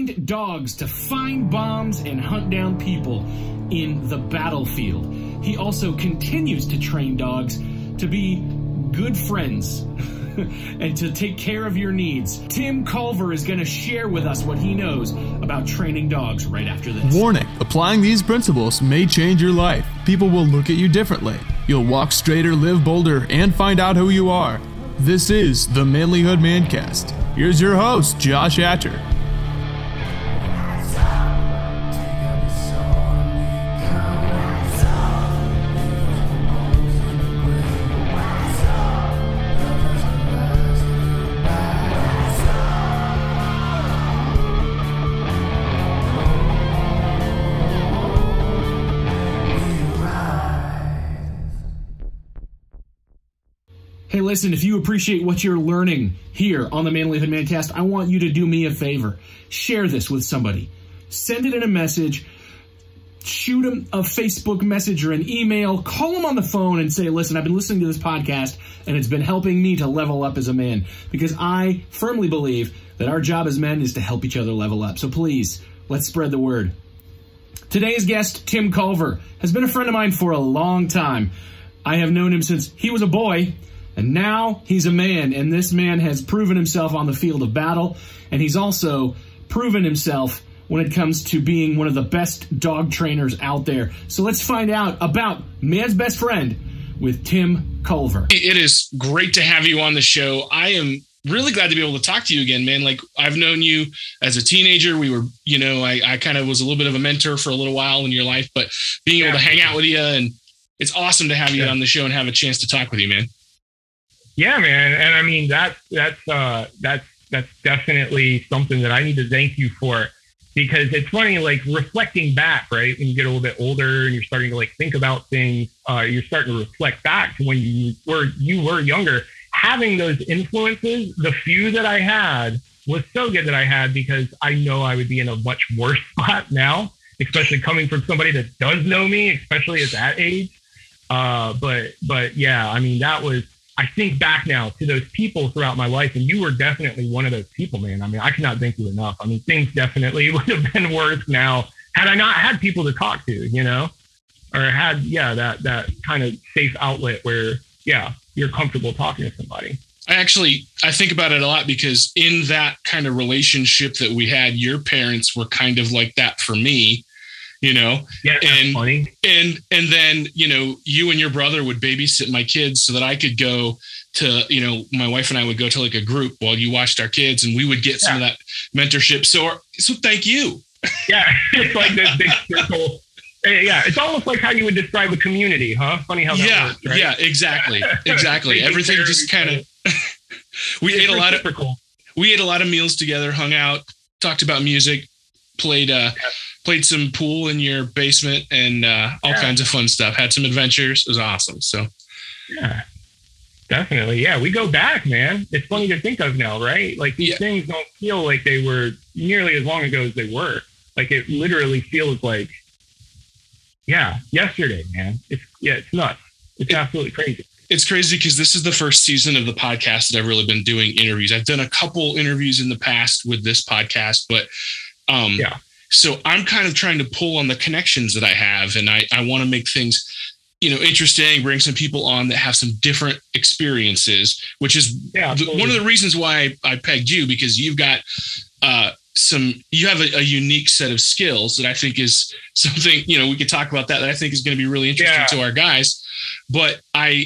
trained dogs to find bombs and hunt down people in the battlefield. He also continues to train dogs to be good friends and to take care of your needs. Tim Culver is going to share with us what he knows about training dogs right after this. Warning, applying these principles may change your life. People will look at you differently. You'll walk straighter, live bolder, and find out who you are. This is the Manlyhood Mancast. Here's your host, Josh Hatcher. Hey, listen, if you appreciate what you're learning here on the Manlyhood Mancast, I want you to do me a favor. Share this with somebody. Send it in a message. Shoot them a Facebook message or an email. Call them on the phone and say, listen, I've been listening to this podcast, and it's been helping me to level up as a man. Because I firmly believe that our job as men is to help each other level up. So please, let's spread the word. Today's guest, Tim Culver, has been a friend of mine for a long time. I have known him since he was a boy. And now he's a man, and this man has proven himself on the field of battle, and he's also proven himself when it comes to being one of the best dog trainers out there. So let's find out about man's best friend with Tim Culver. It is great to have you on the show. I am really glad to be able to talk to you again, man. Like, I've known you as a teenager. We were, I kind of was a little bit of a mentor for a little while in your life, but being able to hang out with you, and it's awesome to have you on the show and have a chance to talk with you, man. Yeah, man. And I mean, that's definitely something that I need to thank you for, because it's funny, like reflecting back, right? When you get a little bit older and you're starting to like think about things, you're starting to reflect back to when you were younger. Having those influences, the few that I had, was so good that I had, because I know I would be in a much worse spot now, especially coming from somebody that does know me, especially at that age. But yeah, I mean, I think back now to those people throughout my life, and you were definitely one of those people, man. I mean, I cannot thank you enough. I mean, things definitely would have been worse now had I not had people to talk to, or had, that kind of safe outlet where, you're comfortable talking to somebody. I think about it a lot, because in that kind of relationship that we had, your parents were kind of like that for me. Yeah, that's funny. And then, you and your brother would babysit my kids so that I could go to, my wife and I would go to like a group while you watched our kids, and we would get some of that mentorship. So thank you. Yeah. It's like this big circle. Yeah. It's almost like how you would describe a community, huh? Funny how that works, right? Yeah, exactly. Exactly. Everything just kind of, we ate a lot of meals together, hung out, talked about music, played some pool in your basement, and all kinds of fun stuff. Had some adventures. It was awesome. So, yeah, definitely. Yeah, we go back, man. It's funny to think of now, right? Like these things don't feel like they were nearly as long ago as they were. Like it literally feels like, yesterday, man. It's nuts. It's absolutely crazy. It's crazy because this is the first season of the podcast that I've really been doing interviews. I've done a couple interviews in the past with this podcast, but so I'm kind of trying to pull on the connections that I have, and I want to make things, interesting, bring some people on that have some different experiences, which is one of the reasons why I pegged you, because you've got you have a unique set of skills that I think is something, we could talk about that I think is going to be really interesting to our guys. But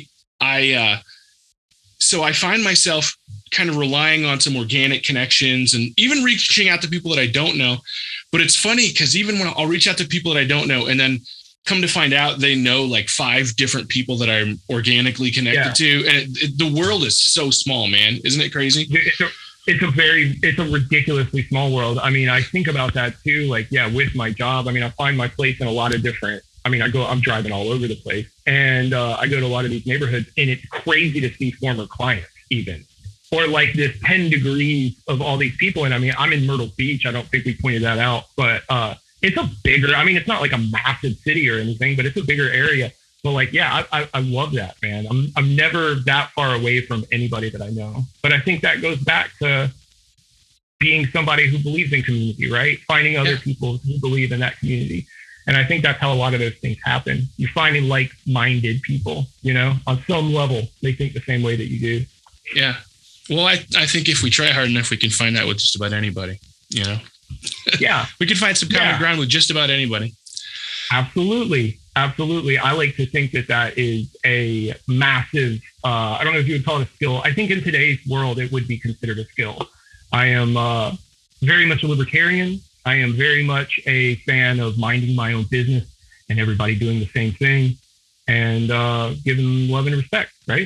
so I find myself kind of relying on some organic connections and even reaching out to people that I don't know. But it's funny because even when I'll reach out to people that I don't know, and then come to find out they know like 5 different people that I'm organically connected to. And the world is so small, man. Isn't it crazy? It's a ridiculously small world. I mean, I think about that too. Like, with my job, I mean, I find my place in a lot of different, I'm driving all over the place, and I go to a lot of these neighborhoods, and it's crazy to see former clients even, or like this 10 degrees of all these people. And I mean, I'm in Myrtle Beach. I don't think we pointed that out, but it's a bigger, it's not like a massive city or anything, but it's a bigger area. But like, I love that, man. I'm never that far away from anybody that I know. But I think that goes back to being somebody who believes in community, right? Finding other people who believe in that community. And I think that's how a lot of those things happen. You're finding like-minded people, you know, on some level, they think the same way that you do. Yeah. Well, I think if we try hard enough, we can find that with just about anybody, you know? Yeah. We can find some common ground with just about anybody. Absolutely. Absolutely. I like to think that is a massive, I don't know if you would call it a skill. I think in today's world, it would be considered a skill. I am very much a libertarian. I am very much a fan of minding my own business and everybody doing the same thing and giving them love and respect, right?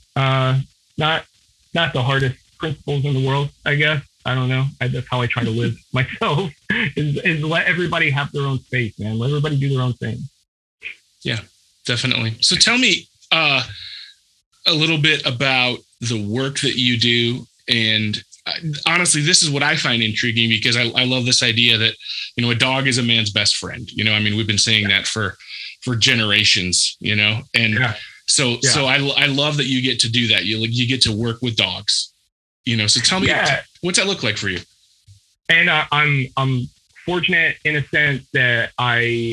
Not the hardest principles in the world, I guess. I don't know. That's how I try to live myself is let everybody have their own space, man. Let everybody do their own thing. Yeah, definitely. So tell me a little bit about the work that you do. And honestly, this is what I find intriguing because I love this idea that, you know, a dog is a man's best friend. You know, I mean, we've been saying that for generations, you know, and so I love that you get to do that. You get to work with dogs, you know, so tell me, what's that look like for you? And I'm fortunate in a sense that I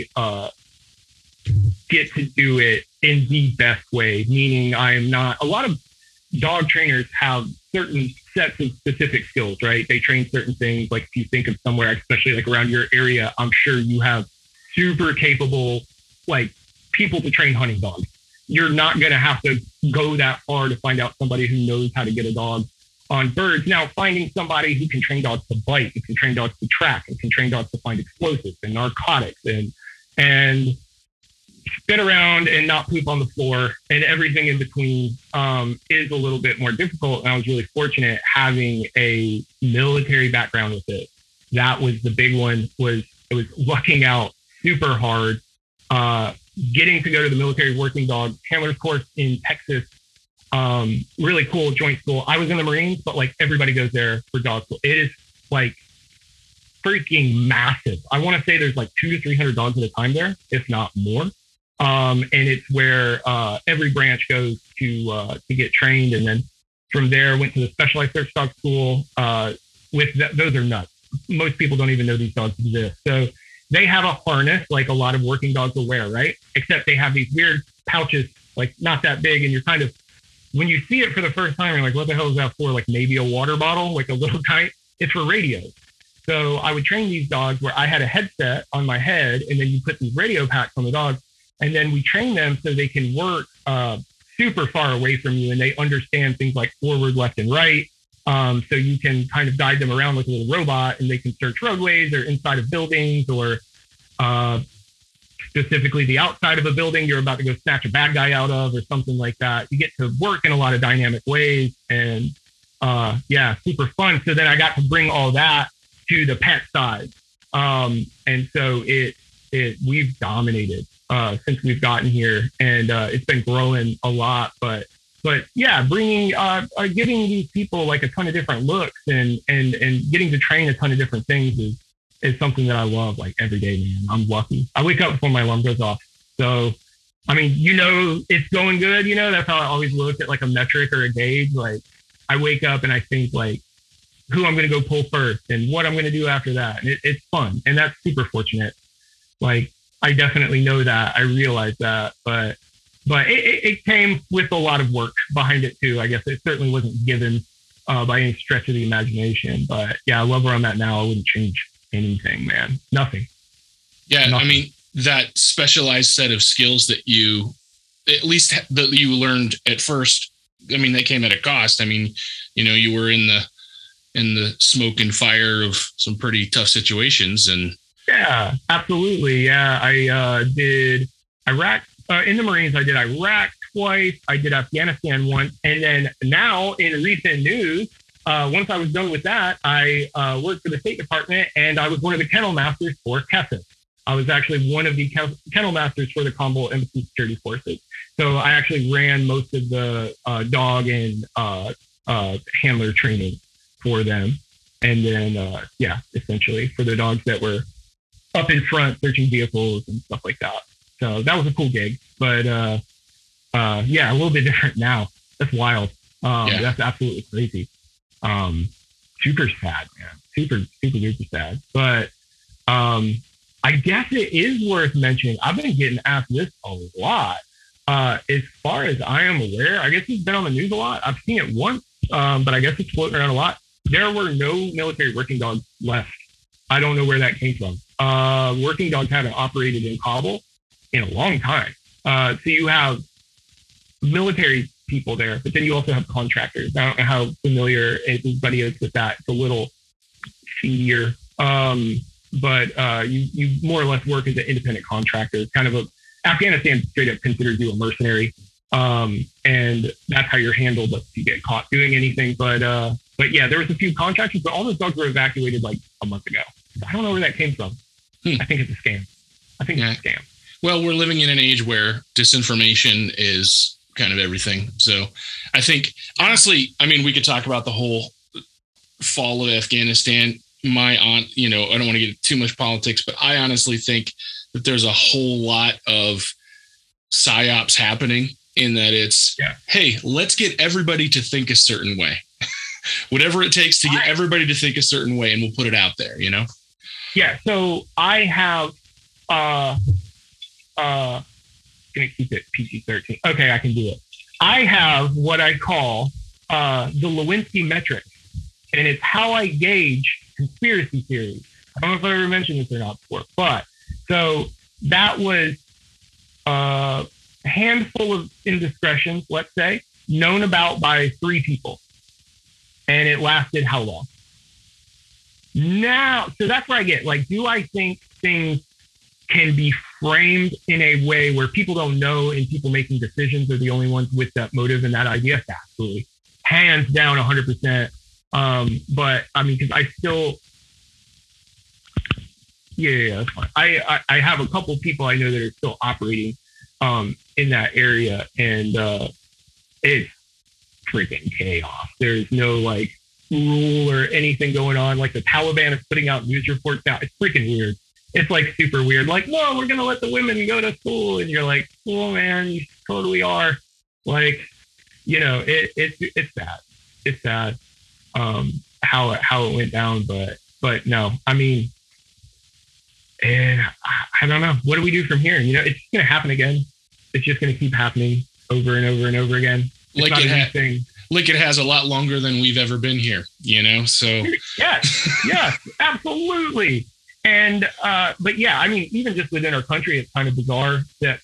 get to do it in the best way, meaning I am not, a lot of dog trainers have certain sets of specific skills, right? They train certain things. Like if you think of somewhere, especially like around your area, I'm sure you have super capable, like people to train hunting dogs. You're not going to have to go that far to find out somebody who knows how to get a dog on birds. Now, finding somebody who can train dogs to bite, who can train dogs to track, and can train dogs to find explosives and narcotics and spin around and not poop on the floor and everything in between is a little bit more difficult. And I was really fortunate having a military background with it. That was the big one. It was lucking out super hard. Getting to go to the military working dog handlers course in Texas. Really cool joint school. I was in the Marines, but like everybody goes there for dog school. It is like freaking massive. I want to say there's like 200 to 300 dogs at a time there, if not more. And it's where every branch goes to get trained. And then from there, went to the specialized search dog school. Those are nuts. Most people don't even know these dogs exist. So they have a harness like a lot of working dogs will wear, right? Except they have these weird pouches, like not that big. And you're kind of, when you see it for the first time, you're like, what the hell is that for? Like maybe a water bottle, like a little tight. It's for radios. So I would train these dogs where I had a headset on my head, and then you put these radio packs on the dog. And then we train them so they can work super far away from you, and they understand things like forward, left, and right. So you can kind of guide them around like a little robot, and they can search roadways or inside of buildings or specifically the outside of a building you're about to go snatch a bad guy out of or something like that. You get to work in a lot of dynamic ways and super fun. So then I got to bring all that to the pet side. And so we've dominated since we've gotten here, and it's been growing a lot, but yeah, bringing, giving these people like a ton of different looks and getting to train a ton of different things is something that I love like every day, man. I'm lucky. I wake up before my alarm goes off. So, I mean, you know, it's going good. You know, that's how I always look at like a metric or a gauge. Like I wake up and I think like who I'm going to go pull first and what I'm going to do after that. And it's fun. And that's super fortunate. Like I definitely know that. I realize that, but it came with a lot of work behind it too. I guess it certainly wasn't given by any stretch of the imagination, but yeah, I love where I'm at now. I wouldn't change anything, man. Nothing. Yeah. Nothing. I mean, that specialized set of skills that you, at least that you learned at first, I mean, they came at a cost. I mean, you know, you were in the smoke and fire of some pretty tough situations. And yeah, absolutely. Yeah. I did Iraq. In the Marines, I did Iraq twice. I did Afghanistan once. And then now in recent news, once I was done with that, I worked for the State Department, and I was one of the kennel masters for KESIF. I was actually one of the kennel masters for the Commonwealth Embassy Security Forces. So I actually ran most of the dog and handler training for them. And then, essentially for the dogs that were up in front searching vehicles and stuff like that. So that was a cool gig, but a little bit different now. That's wild. That's absolutely crazy. Super sad, man. super duper sad. But I guess it is worth mentioning. I've been getting asked this a lot. As far as I am aware, I guess it's been on the news a lot. I've seen it once, but I guess it's floating around a lot. There were no military working dogs left. I don't know where that came from. Working dogs haven't operated in Kabul in a long time. So you have military people there, but then you also have contractors. I don't know how familiar everybody is with that. It's a little seedier. But you more or less work as an independent contractor. It's kind of Afghanistan straight up considers you a mercenary. And that's how you're handled if you get caught doing anything. But yeah, there was a few contractors, but all those dogs were evacuated like a month ago. I don't know where that came from. I think it's a scam. It's a scam. Well, we're living in an age where disinformation is kind of everything. So I think, honestly, I mean, we could talk about the whole fall of Afghanistan. I don't want to get too much politics, but I honestly think that there's a whole lot of psyops happening in that it's, hey, let's get everybody to think a certain way. Whatever it takes to get everybody to think a certain way, and we'll put it out there, you know? Yeah. So I have, gonna keep it PG-13. Okay, I can do it. I have what I call the Lewinsky metric, and it's how I gauge conspiracy theories. I don't know if I ever mentioned this or not before, but so that was a handful of indiscretions, let's say, known about by 3 people. And it lasted how long? Now, so that's where I get, like, do I think things can be framed in a way where people don't know and people making decisions are the only ones with that motive and that idea? Absolutely. Hands down, 100%. But I mean, because I still, that's fine. I have a couple of people I know that are still operating in that area, and it's freaking chaos. There's no like rule or anything going on. Like the Taliban is putting out news reports now. It's freaking weird. It's like super weird. Like, no, we're gonna let the women go to school, and you're like, oh man, you totally are. Like, it's sad. It's sad. How it went down, but no, I mean, I don't know. What do we do from here? It's just going to happen again. It's just going to keep happening over and over and over again. Like it has a lot longer than we've ever been here, so. Yes, absolutely. And, but yeah, I mean, even just within our country, it's kind of bizarre that,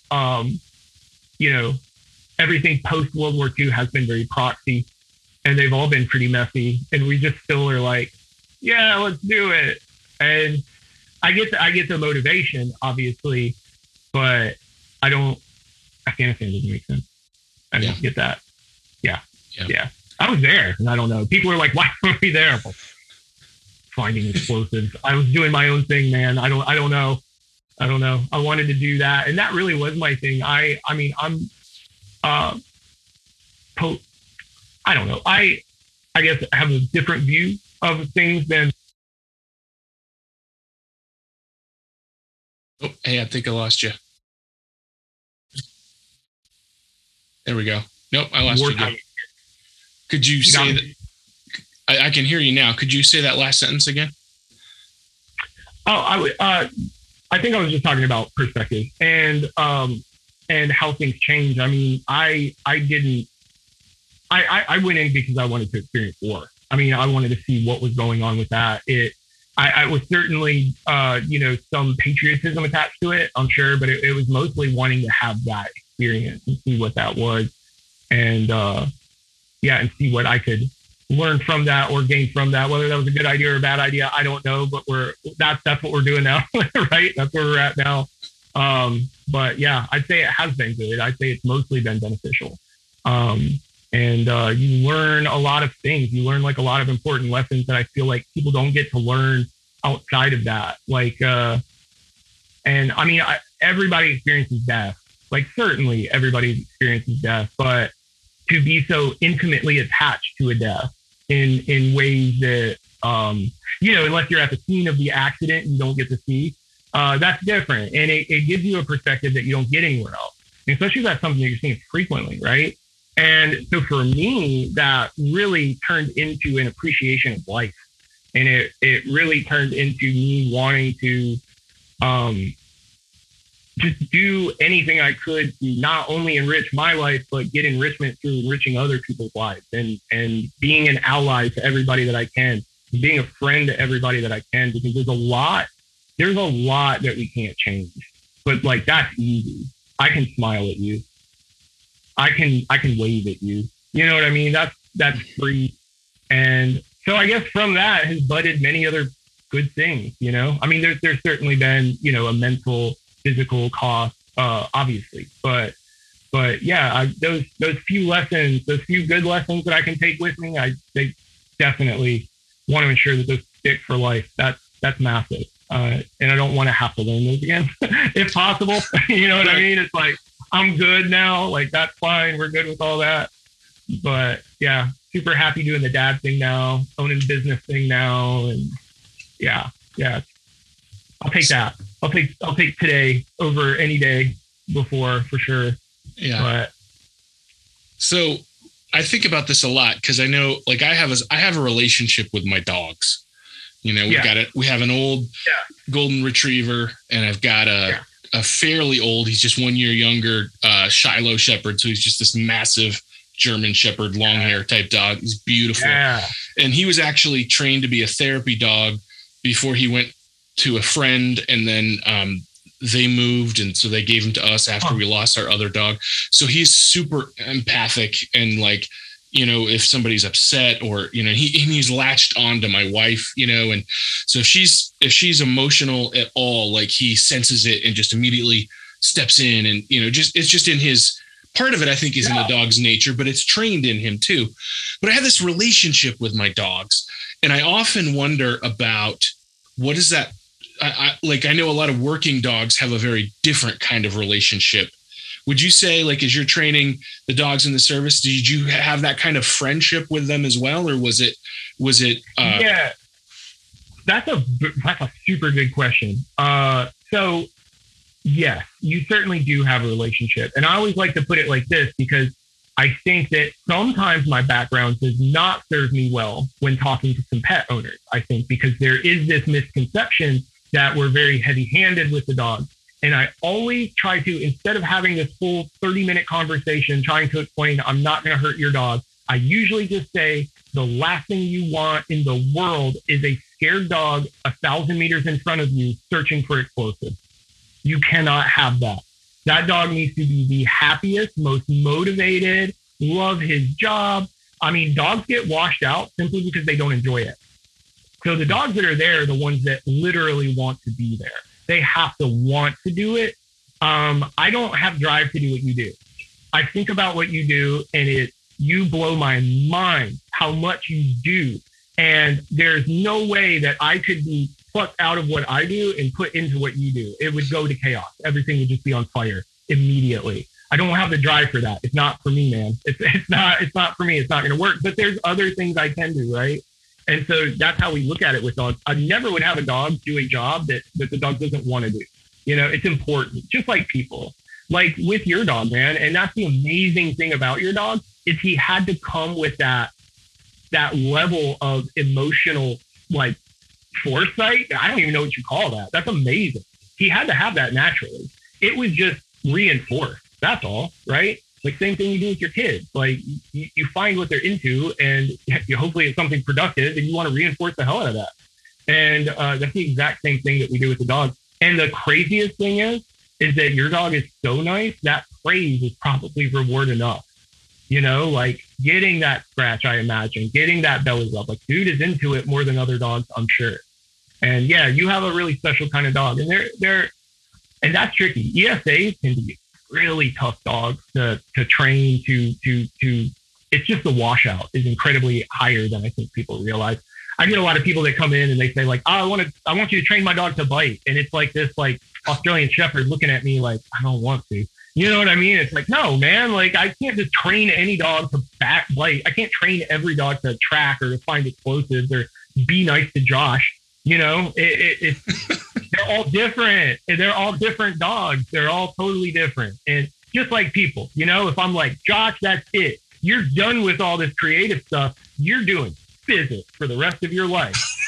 everything post World War II has been very proxy. And they've all been pretty messy, and we just still are like, yeah, let's do it. And I get the motivation, obviously, but Afghanistan doesn't make sense. I don't get that. Yeah. I was there, and I don't know. People are like, why weren't we there? Finding explosives. I was doing my own thing, man. I don't know. I wanted to do that, and that really was my thing. I mean, I'm I don't know. I guess I have a different view of things than. Oh, hey, I think I lost you. There we go. Nope, I lost you again. Could you say that? I can hear you now. Could you say that last sentence again? Oh, I think I was just talking about perspective and how things change. I mean, I went in because I wanted to experience war. I mean, I wanted to see what was going on with that. I was certainly, some patriotism attached to it, I'm sure, but it was mostly wanting to have that experience and see what that was. And, and see what I could learn from that or gain from that. Whether that was a good idea or a bad idea, I don't know, but that's what we're doing now, right? That's where we're at now. But yeah, I'd say it has been good. I'd say it's mostly been beneficial. And you learn a lot of things. You learn like a lot of important lessons that I feel like people don't get to learn outside of that. Like, and I mean, everybody experiences death. Like certainly everybody experiences death, but to be so intimately attached to a death in ways that, unless you're at the scene of the accident and you don't get to see, that's different. And it gives you a perspective that you don't get anywhere else. And especially if that's something that you're seeing frequently, right? And so for me, that really turned into an appreciation of life. And it really turned into me wanting to just do anything I could to not only enrich my life, but get enrichment through enriching other people's lives, and being an ally to everybody that I can, being a friend to everybody that I can, because there's a lot that we can't change, but like, that's easy. I can smile at you. I can wave at you. You know what I mean? That's free. And so I guess from that has budded many other good things, you know? I mean, there's certainly been, you know, a mental, physical cost, obviously, but yeah, those few lessons, those few good lessons that I can take with me, they definitely want to ensure that those stick for life. That's massive. And I don't want to have to learn those again, if possible. You know what I mean? It's like, I'm good now. Like, that's fine. We're good with all that. But yeah, super happy doing the dad thing now, owning business thing now. And yeah. I'll take that. I'll take today over any day before, for sure. Yeah. But so I think about this a lot, because I know, like, I have a relationship with my dogs. You know, we have an old golden retriever, and I've got a fairly old, he's just 1 year younger, Shiloh Shepherd. So he's just this massive German Shepherd, long hair type dog. He's beautiful. Yeah. And he was actually trained to be a therapy dog before he went to a friend, and then they moved, and so they gave him to us after we lost our other dog. So he's super empathic, and like, you know, if somebody's upset, or, you know, he's latched on to my wife, you know, and so if she's emotional at all, like, he senses it and just immediately steps in, and, you know, it's just in his, part of it, I think, is in the dog's nature, but it's trained in him too. But I have this relationship with my dogs, and I often wonder about, what is that? I know a lot of working dogs have a very different kind of relationship. Would you say, like, as you're training the dogs in the service, did you have that kind of friendship with them as well? Or was it? Yeah, that's a super good question. So yes, you certainly do have a relationship. And I always like to put it like this, because I think that sometimes my background does not serve me well when talking to some pet owners. I think because there is this misconception that we're very heavy-handed with the dog. And I always try to, instead of having this full 30-minute conversation trying to explain, I'm not going to hurt your dog, I usually just say, the last thing you want in the world is a scared dog 1,000 meters in front of you searching for explosives. You cannot have that. That dog needs to be the happiest, most motivated, love his job. I mean, dogs get washed out simply because they don't enjoy it. So the dogs that are there are the ones that literally want to be there. They have to want to do it. I don't have drive to do what you do. I think about what you do, and you blow my mind how much you do. And there's no way that I could be plucked out of what I do and put into what you do. It would go to chaos. Everything would just be on fire immediately. I don't have the drive for that. It's not for me, man. It's not for me. It's not going to work. But there's other things I can do, right? And so that's how we look at it with dogs. I never would have a dog do a job that the dog doesn't want to do. You know, it's important, just like people. Like with your dog, man. And that's the amazing thing about your dog, is he had to come with that level of emotional, like, foresight. I don't even know what you call that. That's amazing. He had to have that naturally. It was just reinforced. That's all, right? Like, same thing you do with your kids. Like, you find what they're into, and hopefully it's something productive, and you want to reinforce the hell out of that. And that's the exact same thing that we do with the dog. And the craziest thing is that your dog is so nice, that praise is probably reward enough. You know, like getting that scratch, I imagine, getting that belly rub. Like, dude is into it more than other dogs, I'm sure. And yeah, you have a really special kind of dog, and and that's tricky. ESAs can be really tough dogs to train to. It's just the washout is incredibly higher than I think people realize. I get a lot of people that come in and they say, like, I want you to train my dog to bite, and it's like this, like, Australian Shepherd looking at me like, I don't want to. You know what I mean? It's like, no, man, like, I can't just train any dog to bite. I can't train every dog to track or to find explosives or be nice to Josh. You know, it's they're all different. They're all different dogs. They're all totally different. And just like people, you know, if I'm like, Josh, that's it. You're done with all this creative stuff. You're doing physics for the rest of your life.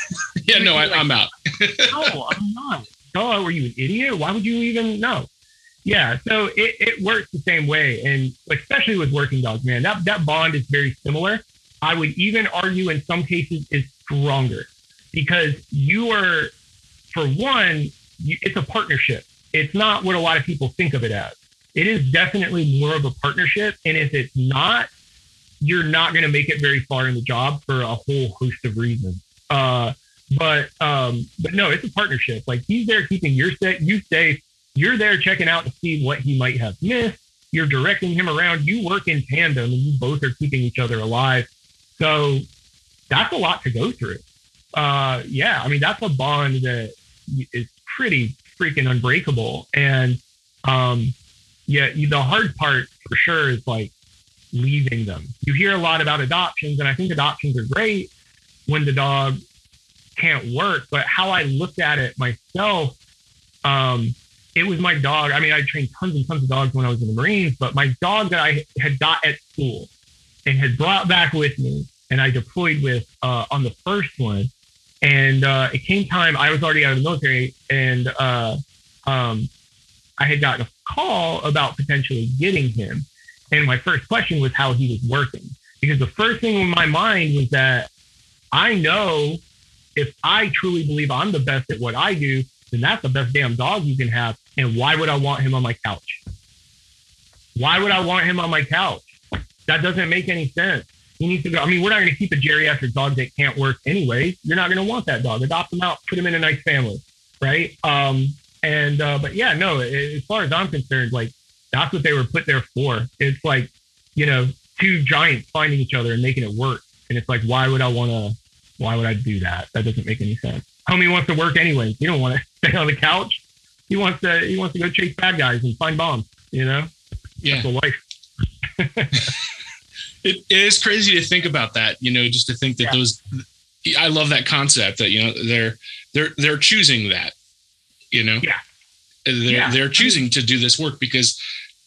Yeah, no, I'm out. No, I'm not. Oh, were you an idiot? Why would you even know? Yeah, so it works the same way. And especially with working dogs, man, that bond is very similar. I would even argue in some cases is stronger because you are, for one, it's a partnership. It's not what a lot of people think of it as. It is definitely more of a partnership. And if it's not, you're not going to make it very far in the job for a whole host of reasons. But no, it's a partnership. Like, he's there keeping you safe. You're there checking out to see what he might have missed. You're directing him around. You work in tandem and you both are keeping each other alive. So that's a lot to go through. Yeah, I mean, that's a bond that is pretty freaking unbreakable. And yeah, the hard part for sure is like leaving them. You hear a lot about adoptions, and I think adoptions are great when the dog can't work. But how I looked at it myself, it was my dog. I mean, I trained tons and tons of dogs when I was in the Marines, but my dog that I had got at school and had brought back with me and I deployed with on the first one. And it came time, I was already out of the military, and I had gotten a call about potentially getting him. And my first question was how he was working. Because the first thing in my mind was that I know if I truly believe I'm the best at what I do, then that's the best damn dog you can have. And why would I want him on my couch? Why would I want him on my couch? That doesn't make any sense. He needs to go. I mean, we're not going to keep a geriatric dog that can't work anyway. You're not going to want that dog. Adopt him out, put him in a nice family, right? But yeah, no, as far as I'm concerned, like, that's what they were put there for. It's like, you know, two giants finding each other and making it work. And it's like, why would I do that? That doesn't make any sense. Homie wants to work anyway. You don't want to stay on the couch. He wants to go chase bad guys and find bombs, you know? Yeah. That's the life. It is crazy to think about that, you know, just to think that I love that concept that, you know, they're choosing that, you know, they're choosing to do this work because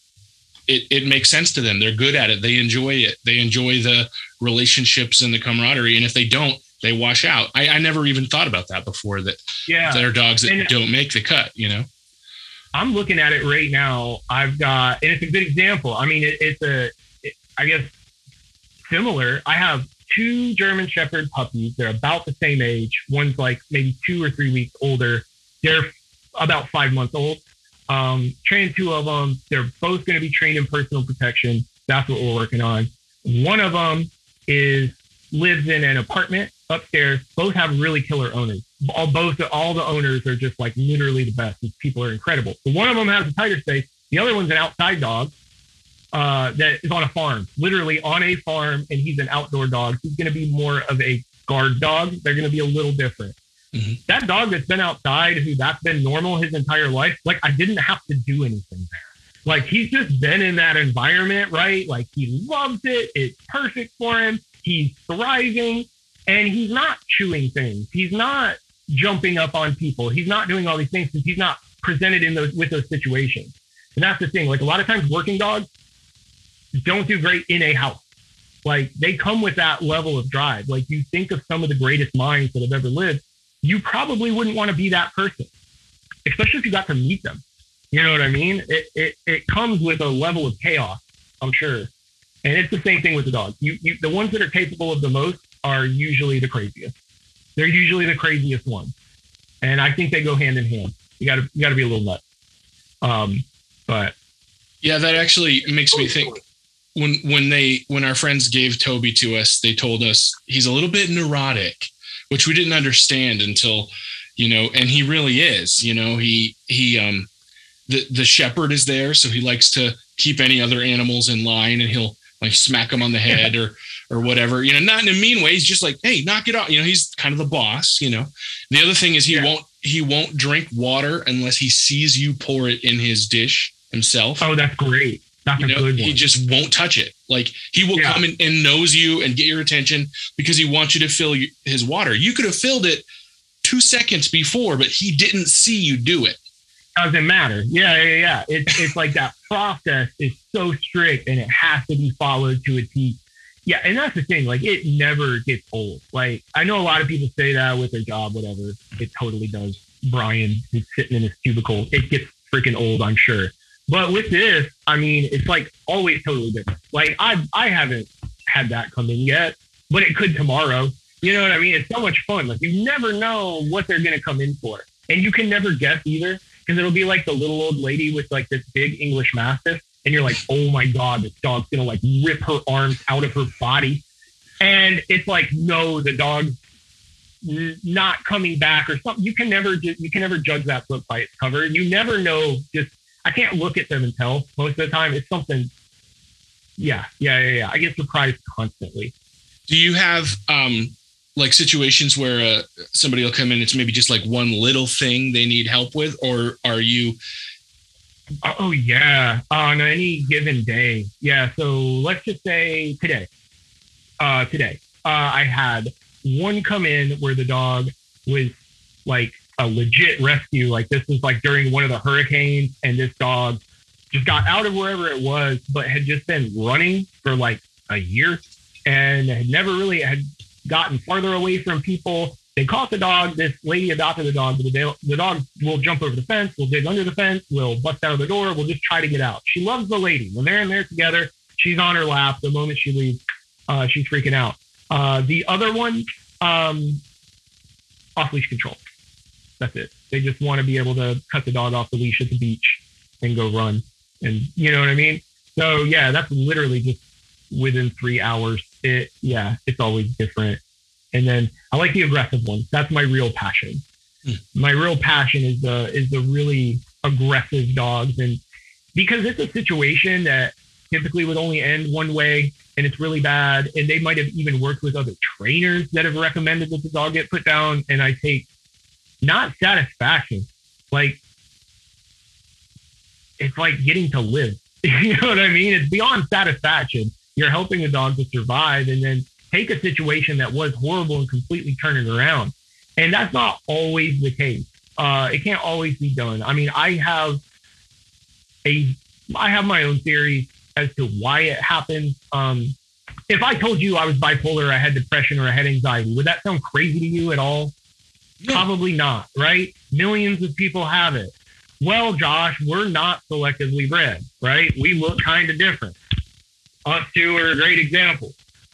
it makes sense to them. They're good at it. They enjoy it. They enjoy the relationships and the camaraderie. And if they don't, they wash out. I never even thought about that before, that there are dogs that don't make the cut, you know? I'm looking at it right now. I've got, and it's a good example. I mean, I guess, similar. I have two German Shepherd puppies. They're about the same age. One's like maybe 2 or 3 weeks older. They're about 5 months old. Trained two of them. They're both going to be trained in personal protection. That's what we're working on. One of them lives in an apartment upstairs. Both have really killer owners. All the owners are just like literally the best. These people are incredible. So one of them has a tighter space. The other one's an outside dog. That is on a farm, literally on a farm, and he's an outdoor dog. He's going to be more of a guard dog. They're going to be a little different. Mm-hmm. That dog that's been outside, that's been normal his entire life, like, I didn't have to do anything there. Like, he's just been in that environment, right? Like, he loves it. It's perfect for him. He's thriving, and he's not chewing things. He's not jumping up on people. He's not doing all these things because he's not presented with those situations. And that's the thing. Like, a lot of times working dogs don't do great in a house. Like, they come with that level of drive. Like, you think of some of the greatest minds that have ever lived, you probably wouldn't want to be that person, especially if you got to meet them. You know what I mean? It comes with a level of chaos, I'm sure. And it's the same thing with the dog. The ones that are capable of the most are usually the craziest. They're usually the craziest ones. And I think they go hand in hand. You gotta be a little nuts. But yeah, that actually makes me think. When our friends gave Toby to us, they told us he's a little bit neurotic, which we didn't understand until, you know, and he really is, you know, the shepherd is there. So he likes to keep any other animals in line, and he'll like smack them on the head or whatever, you know, not in a mean way. He's just like, hey, knock it off. You know, he's kind of the boss, you know. The other thing is he won't drink water unless he sees you pour it in his dish himself. Oh, that's great. That's a good one. He just won't touch it. Like, he will come and nose you and get your attention because he wants you to fill his water. You could have filled it 2 seconds before, but he didn't see you do it. Doesn't matter. Yeah. It's like that process is so strict and it has to be followed to a T. Yeah, and that's the thing. Like, it never gets old. Like, I know a lot of people say that with their job, whatever. It totally does. Brian, who's sitting in his cubicle, it gets freaking old, I'm sure. But with this, I mean, it's like always totally different. Like, I haven't had that come in yet, but it could tomorrow. You know what I mean? It's so much fun. Like, you never know what they're going to come in for. And you can never guess either, because it'll be like the little old lady with like this big English Mastiff. And you're like, oh my God, this dog's going to like rip her arms out of her body. And it's like, no, the dog's not coming back or something. You can never judge that book by its cover. You never know. Just, I can't look at them and tell most of the time. It's something. Yeah. I get surprised constantly. Do you have like situations where somebody will come in, it's maybe just like one little thing they need help with, or are you? Oh yeah, on any given day. Yeah. So let's just say today. I had one come in where the dog was like a legit rescue. Like, this was like during one of the hurricanes, and this dog just got out of wherever it was, but had just been running for like a year and had never really had gotten farther away from people. They caught the dog. This lady adopted the dog. The dog will jump over the fence, will dig under the fence, will bust out of the door, will just try to get out. She loves the lady. When they're in there together, she's on her lap. The moment she leaves, she's freaking out. The other one, off-leash control. That's it. They just want to be able to cut the dog off the leash at the beach and go run. And you know what I mean? So yeah, that's literally just within 3 hours. It's always different. And then I like the aggressive ones. That's my real passion. My real passion is the really aggressive dogs. And because it's a situation that typically would only end one way, and it's really bad. And they might have even worked with other trainers that have recommended that the dog get put down. And I take not satisfaction, like, it's like getting to live. You know what I mean? It's beyond satisfaction. You're helping a dog to survive, and then take a situation that was horrible and completely turn it around. And that's not always the case. It can't always be done. I mean, I have my own theory as to why it happens. If I told you I was bipolar, or I had depression, or I had anxiety, would that sound crazy to you at all? No. Probably not, right? Millions of people have it. Well, Josh, we're not selectively bred, right? We look kind of different. Us two are a great example.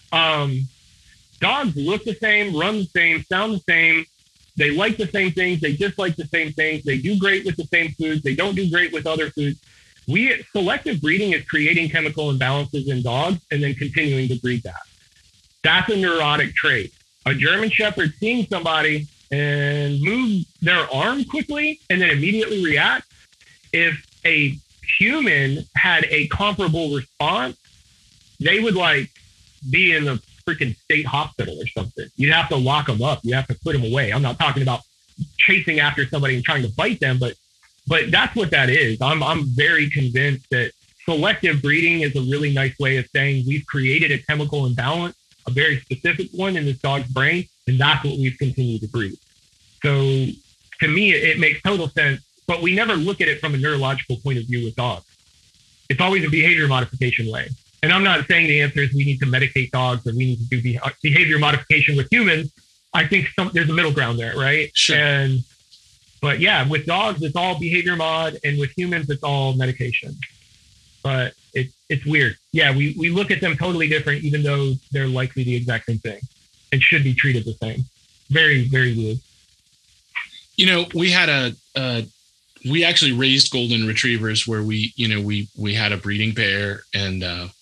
Dogs look the same, run the same, sound the same. They like the same things. They dislike the same things. They do great with the same foods. They don't do great with other foods. Selective breeding is creating chemical imbalances in dogs and then continuing to breed that. That's a neurotic trait. A German Shepherd seeing somebody and move their arm quickly and then immediately react. If a human had a comparable response, they would like be in the freaking state hospital or something. You'd have to lock them up. You have to put them away. I'm not talking about chasing after somebody and trying to bite them, but that's what that is. I'm very convinced that selective breeding is a really nice way of saying we've created a chemical imbalance, a very specific one in this dog's brain, and that's what we've continued to breed. So to me, it makes total sense, but we never look at it from a neurological point of view with dogs. It's always a behavior modification way. And I'm not saying the answer is we need to medicate dogs or we need to do behavior modification with humans. I think there's a middle ground there, right? Sure. But yeah, with dogs, it's all behavior mod, and with humans, it's all medication. But it's weird. Yeah, we look at them totally different, even though they're likely the exact same thing and should be treated the same. Very, very weird. You know, we had we actually raised golden retrievers where we had a breeding pair, and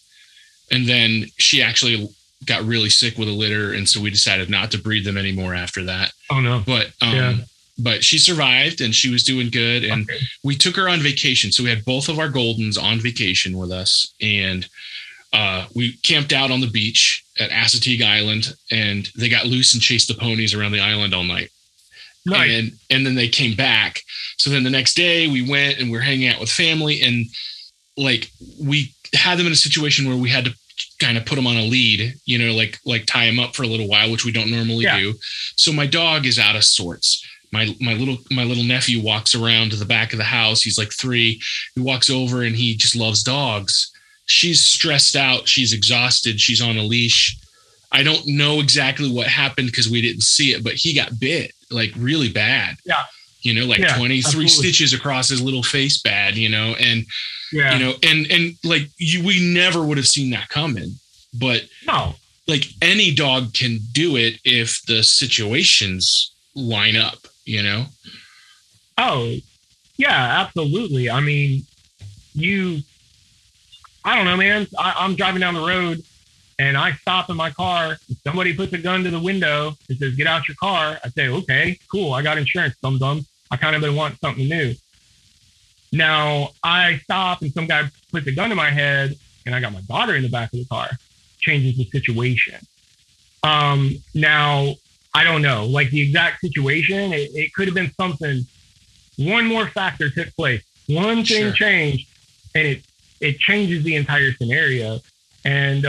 then she actually got really sick with a litter, and so we decided not to breed them anymore after that. Oh no! But she survived and she was doing good, and we took her on vacation. So we had both of our Goldens on vacation with us, and we camped out on the beach at Assateague Island, and they got loose and chased the ponies around the island all night. Nice. And then they came back. So then the next day we went and we're hanging out with family, and like we had them in a situation where we had to kind of put them on a lead, like tie them up for a little while, which we don't normally do. So my dog is out of sorts. My little nephew walks around to the back of the house. He's like 3. He walks over and he just loves dogs. she's stressed out. She's exhausted. She's on a leash. I don't know exactly what happened because we didn't see it, but he got bit like really bad. Yeah. You know, like 23 absolutely. Stitches across his little face bad, you know, and, you know, and like we never would have seen that coming, but no, like any dog can do it if the situations line up, you know? Oh yeah, absolutely. I mean, I don't know, man. I'm driving down the road and I stop in my car and somebody puts a gun to the window and says, get out your car. I say, okay, cool. I got insurance, dum-dum. I kind of been wanting something new. Now I stop and some guy puts a gun to my head and I got my daughter in the back of the car. Changes the situation. Now I don't know, like the exact situation, it could have been something. One more factor took place. One thing changed and it changes the entire scenario. And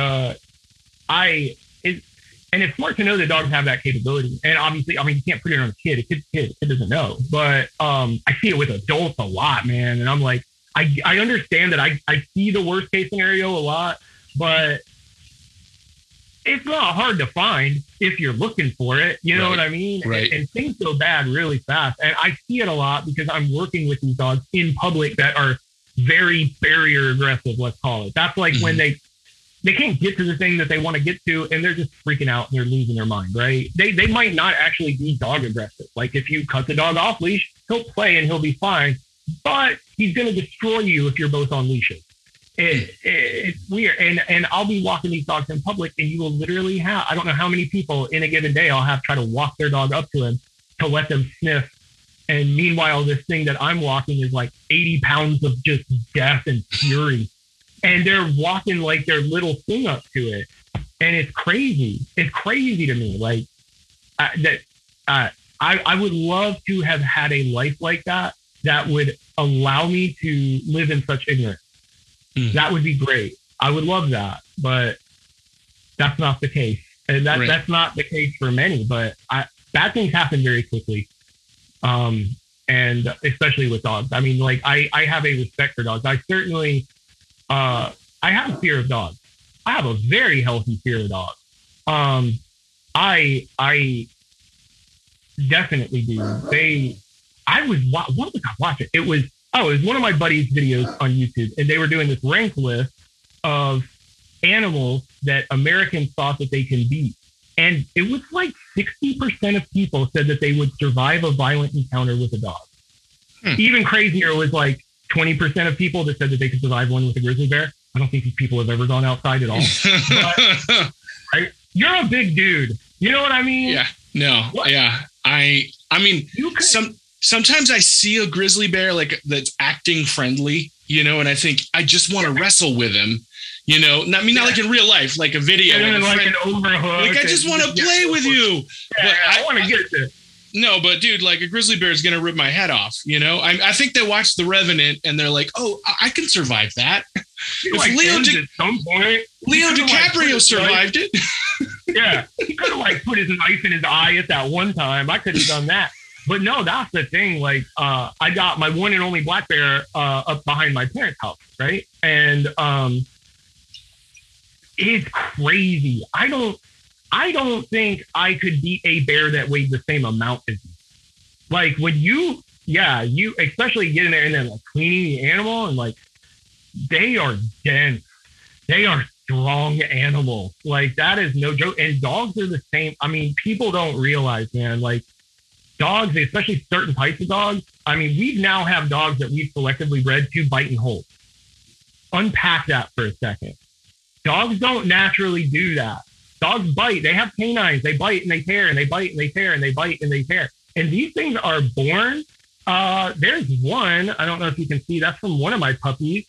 it's smart to know that dogs have that capability. And obviously, I mean, you can't put it on a kid. A kid doesn't know. But I see it with adults a lot, man. And I'm like, I understand that I see the worst case scenario a lot, but it's not hard to find if you're looking for it. You know what I mean? Right. And things go bad really fast. And I see it a lot because I'm working with these dogs in public that are very barrier aggressive, let's call it. That's like when they can't get to the thing that they want to get to and they're just freaking out and they're losing their mind, right? They might not actually be dog aggressive. Like if you cut the dog off leash, he'll play and he'll be fine, but he's going to destroy you if you're both on leashes. It's weird. And I'll be walking these dogs in public and you will literally have, I don't know how many people in a given day I'll have try to walk their dog up to him to let them sniff. And meanwhile, this thing that I'm walking is like 80 pounds of just death and fury. And they're walking like their little thing up to it. And it's crazy. It's crazy to me. Like I would love to have had a life like that would allow me to live in such ignorance. That would be great. I would love that, but that's not the case. And that's not the case for many, but bad things happen very quickly. And especially with dogs. I mean, like I have a respect for dogs. I certainly, I have a fear of dogs. I have a very healthy fear of dogs. I definitely do. What was I watching? It was one of my buddies' videos on YouTube, and they were doing this rank list of animals that Americans thought that they can beat. And it was like 60% of people said that they would survive a violent encounter with a dog. Even crazier was like 20% of people that said that they could survive one with a grizzly bear. I don't think these people have ever gone outside at all. But, right? You're a big dude. You know what I mean? Yeah. No. What? Yeah. I mean, sometimes I see a grizzly bear like that's acting friendly, you know, and I think I just want to wrestle with him. You know, not like in real life, like a video. Like an overhook. Like I just want to play with you. Yeah, but I want to get this. No, but dude, like a grizzly bear is going to rip my head off. You know, I think they watched The Revenant and they're like, oh, I can survive that. If Leo DiCaprio survived it. Yeah, he could have like put his knife in his eye at that one time. I could have done that. But no, that's the thing. Like, I got my one and only black bear up behind my parents' house, right? And it's crazy. I don't think I could beat a bear that weighed the same amount as you. Like when you especially get in there and then like cleaning the animal and like they are dense. They are strong animals. Like that is no joke. And dogs are the same. I mean, people don't realize, man, like dogs, especially certain types of dogs. I mean, we now have dogs that we've selectively bred to bite and hold. Unpack that for a second. Dogs don't naturally do that. Dogs bite. They have canines. They bite and they tear and they bite and they tear and they bite and they tear. And these things are born. There's one. I don't know if you can see. That's from one of my puppies.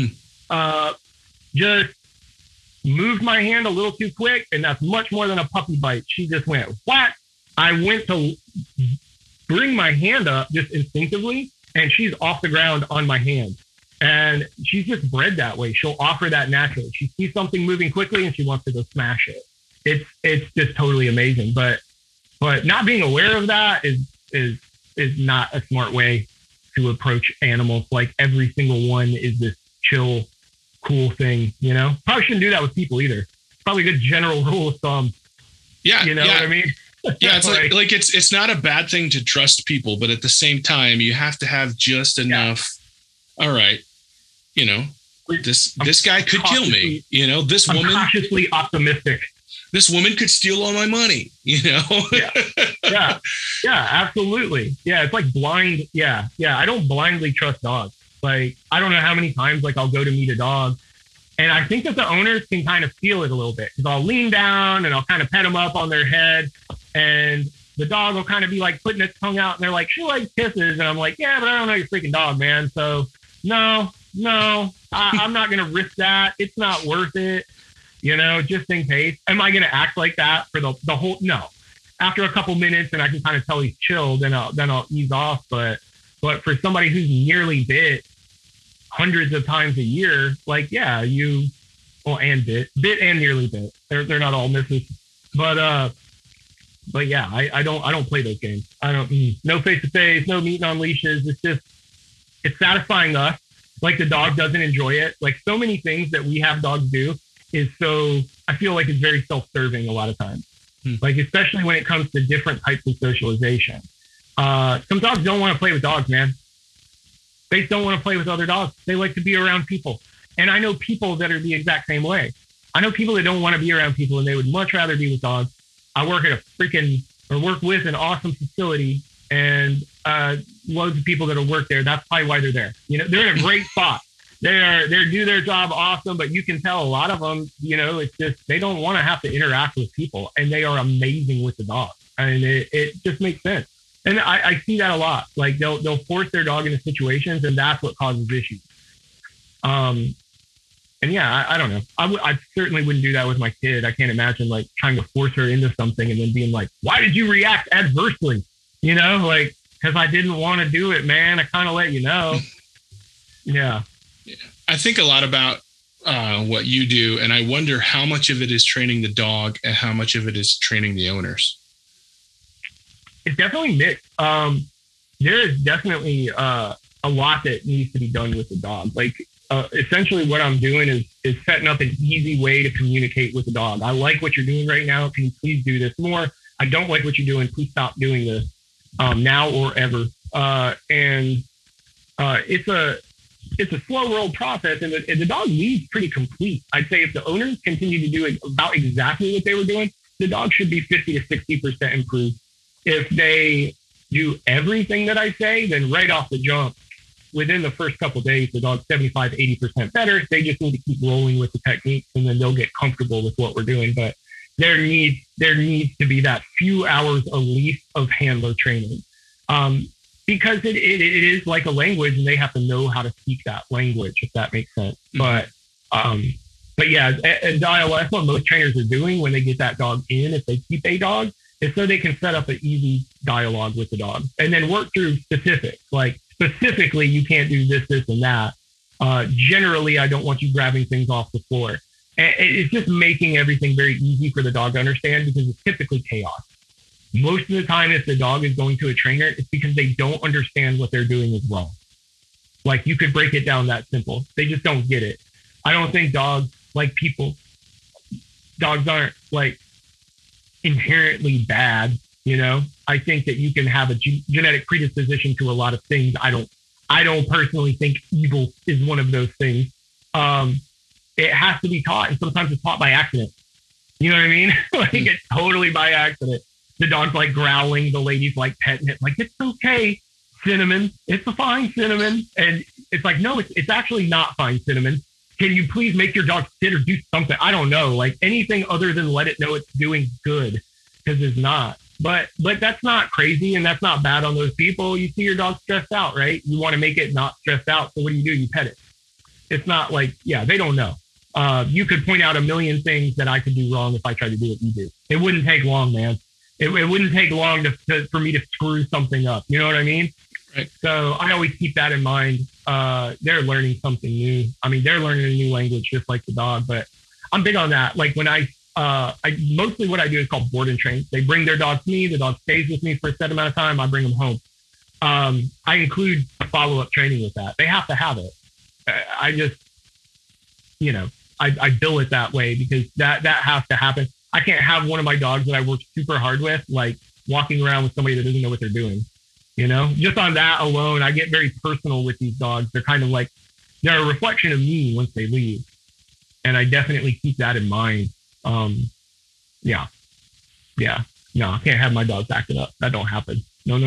Just moved my hand a little too quick, and that's much more than a puppy bite. She just went whack. I went to bring my hand up just instinctively, and she's off the ground on my hand. And she's just bred that way. She'll offer that naturally. She sees something moving quickly and she wants to go smash it. It's just totally amazing. But not being aware of that is not a smart way to approach animals. Like every single one is this chill, cool thing, you know? Probably shouldn't do that with people either. Probably a good general rule of thumb. Yeah. You know what I mean? Yeah, it's like it's not a bad thing to trust people, but at the same time, you have to have just enough. Yeah. All right, you know, this guy could kill me. You know, this woman cautiously optimistic. This woman could steal all my money. You know. Yeah, absolutely. Yeah, it's like blind. Yeah. I don't blindly trust dogs. Like, I don't know how many times like I'll go to meet a dog, and I think that the owners can kind of feel it a little bit, because I'll lean down and I'll kind of pet them up on their head. And the dog will kind of be like putting its tongue out, and they're like, she likes kisses. And I'm like, yeah, but I don't know your freaking dog, man. So no, I'm not going to risk that. It's not worth it, you know, just in case. Am I going to act like that for the whole? No. After a couple minutes and I can kind of tell he's chilled, then I'll ease off. But for somebody who's nearly bit hundreds of times a year, like, yeah, and bit and nearly bit. They're not all misses. But yeah, I don't play those games. I don't, no face-to-face, no meeting on leashes. It's satisfying us. Like, the dog doesn't enjoy it. Like, so many things that we have dogs do I feel like it's very self-serving a lot of times. Like, especially when it comes to different types of socialization. Some dogs don't want to play with dogs, man. They don't want to play with other dogs. They like to be around people. And I know people that are the exact same way. I know people that don't want to be around people and they would much rather be with dogs. I work with an awesome facility, and loads of people that'll work there. That's probably why they're there. You know, they're in a great spot. They do their job awesome, but you can tell a lot of them, you know, it's just, they don't want to have to interact with people, and they are amazing with the dog. And it just makes sense. And I see that a lot. Like, they'll force their dog into situations, and that's what causes issues. And yeah, I don't know. I certainly wouldn't do that with my kid. I can't imagine like trying to force her into something and then being like, why did you react adversely? You know, like, because I didn't want to do it, man. I kind of let you know. Yeah. I think a lot about what you do, and I wonder how much of it is training the dog and how much of it is training the owners. It's definitely mixed. There is definitely a lot that needs to be done with the dog. Like, essentially what I'm doing is setting up an easy way to communicate with the dog. I like what you're doing right now. Can you please do this more? I don't like what you're doing. Please stop doing this now or ever. It's a slow roll process, and the dog leaves pretty complete. I'd say if the owners continue to do about exactly what they were doing, the dog should be 50 to 60% improved. If they do everything that I say, then right off the jump, within the first couple of days, the dog's 75, 80% better. They just need to keep rolling with the techniques, and then they'll get comfortable with what we're doing. But there needs to be that few hours at least of handler training, because it is like a language, and they have to know how to speak that language, if that makes sense. Mm-hmm. But yeah, and dialogue, that's what most trainers are doing when they get that dog in, if they keep a dog, is so they can set up an easy dialogue with the dog and then work through specifics. Like, specifically, you can't do this, this, and that. Generally, I don't want you grabbing things off the floor. And it's just making everything very easy for the dog to understand, because it's typically chaos. Most of the time, if the dog is going to a trainer, it's because they don't understand what they're doing is wrong. Like, you could break it down that simple. They just don't get it. I don't think dogs, like people, dogs aren't like inherently bad. You know, I think that you can have a genetic predisposition to a lot of things. I don't personally think evil is one of those things. It has to be taught, and sometimes it's taught by accident. You know what I mean? Like, it's totally by accident. The dog's like growling, the lady's like petting it, like, it's okay, Cinnamon. It's a fine, Cinnamon. And it's like, no, it's actually not fine, Cinnamon. Can you please make your dog sit or do something? I don't know, like anything other than let it know it's doing good, because it's not. But that's not crazy, and that's not bad on those people. You see your dog stressed out, right? You want to make it not stressed out. So what do? You pet it. It's not like, yeah, they don't know. You could point out a million things that I could do wrong if I tried to do what you do. It wouldn't take long, man. It wouldn't take long for me to screw something up. You know what I mean? Right. So I always keep that in mind. They're learning something new. I mean, they're learning a new language just like the dog, but I'm big on that. Like, when I mostly what I do is called board and train. They bring their dog to me. The dog stays with me for a set amount of time. I bring them home. I include follow-up training with that. They have to have it. you know, I bill it that way because that has to happen. I can't have one of my dogs that I work super hard with, like walking around with somebody that doesn't know what they're doing. You know, just on that alone, I get very personal with these dogs. They're kind of like, they're a reflection of me once they leave. And I definitely keep that in mind. Yeah. No, I can't have my dogs acting up. That don't happen. No.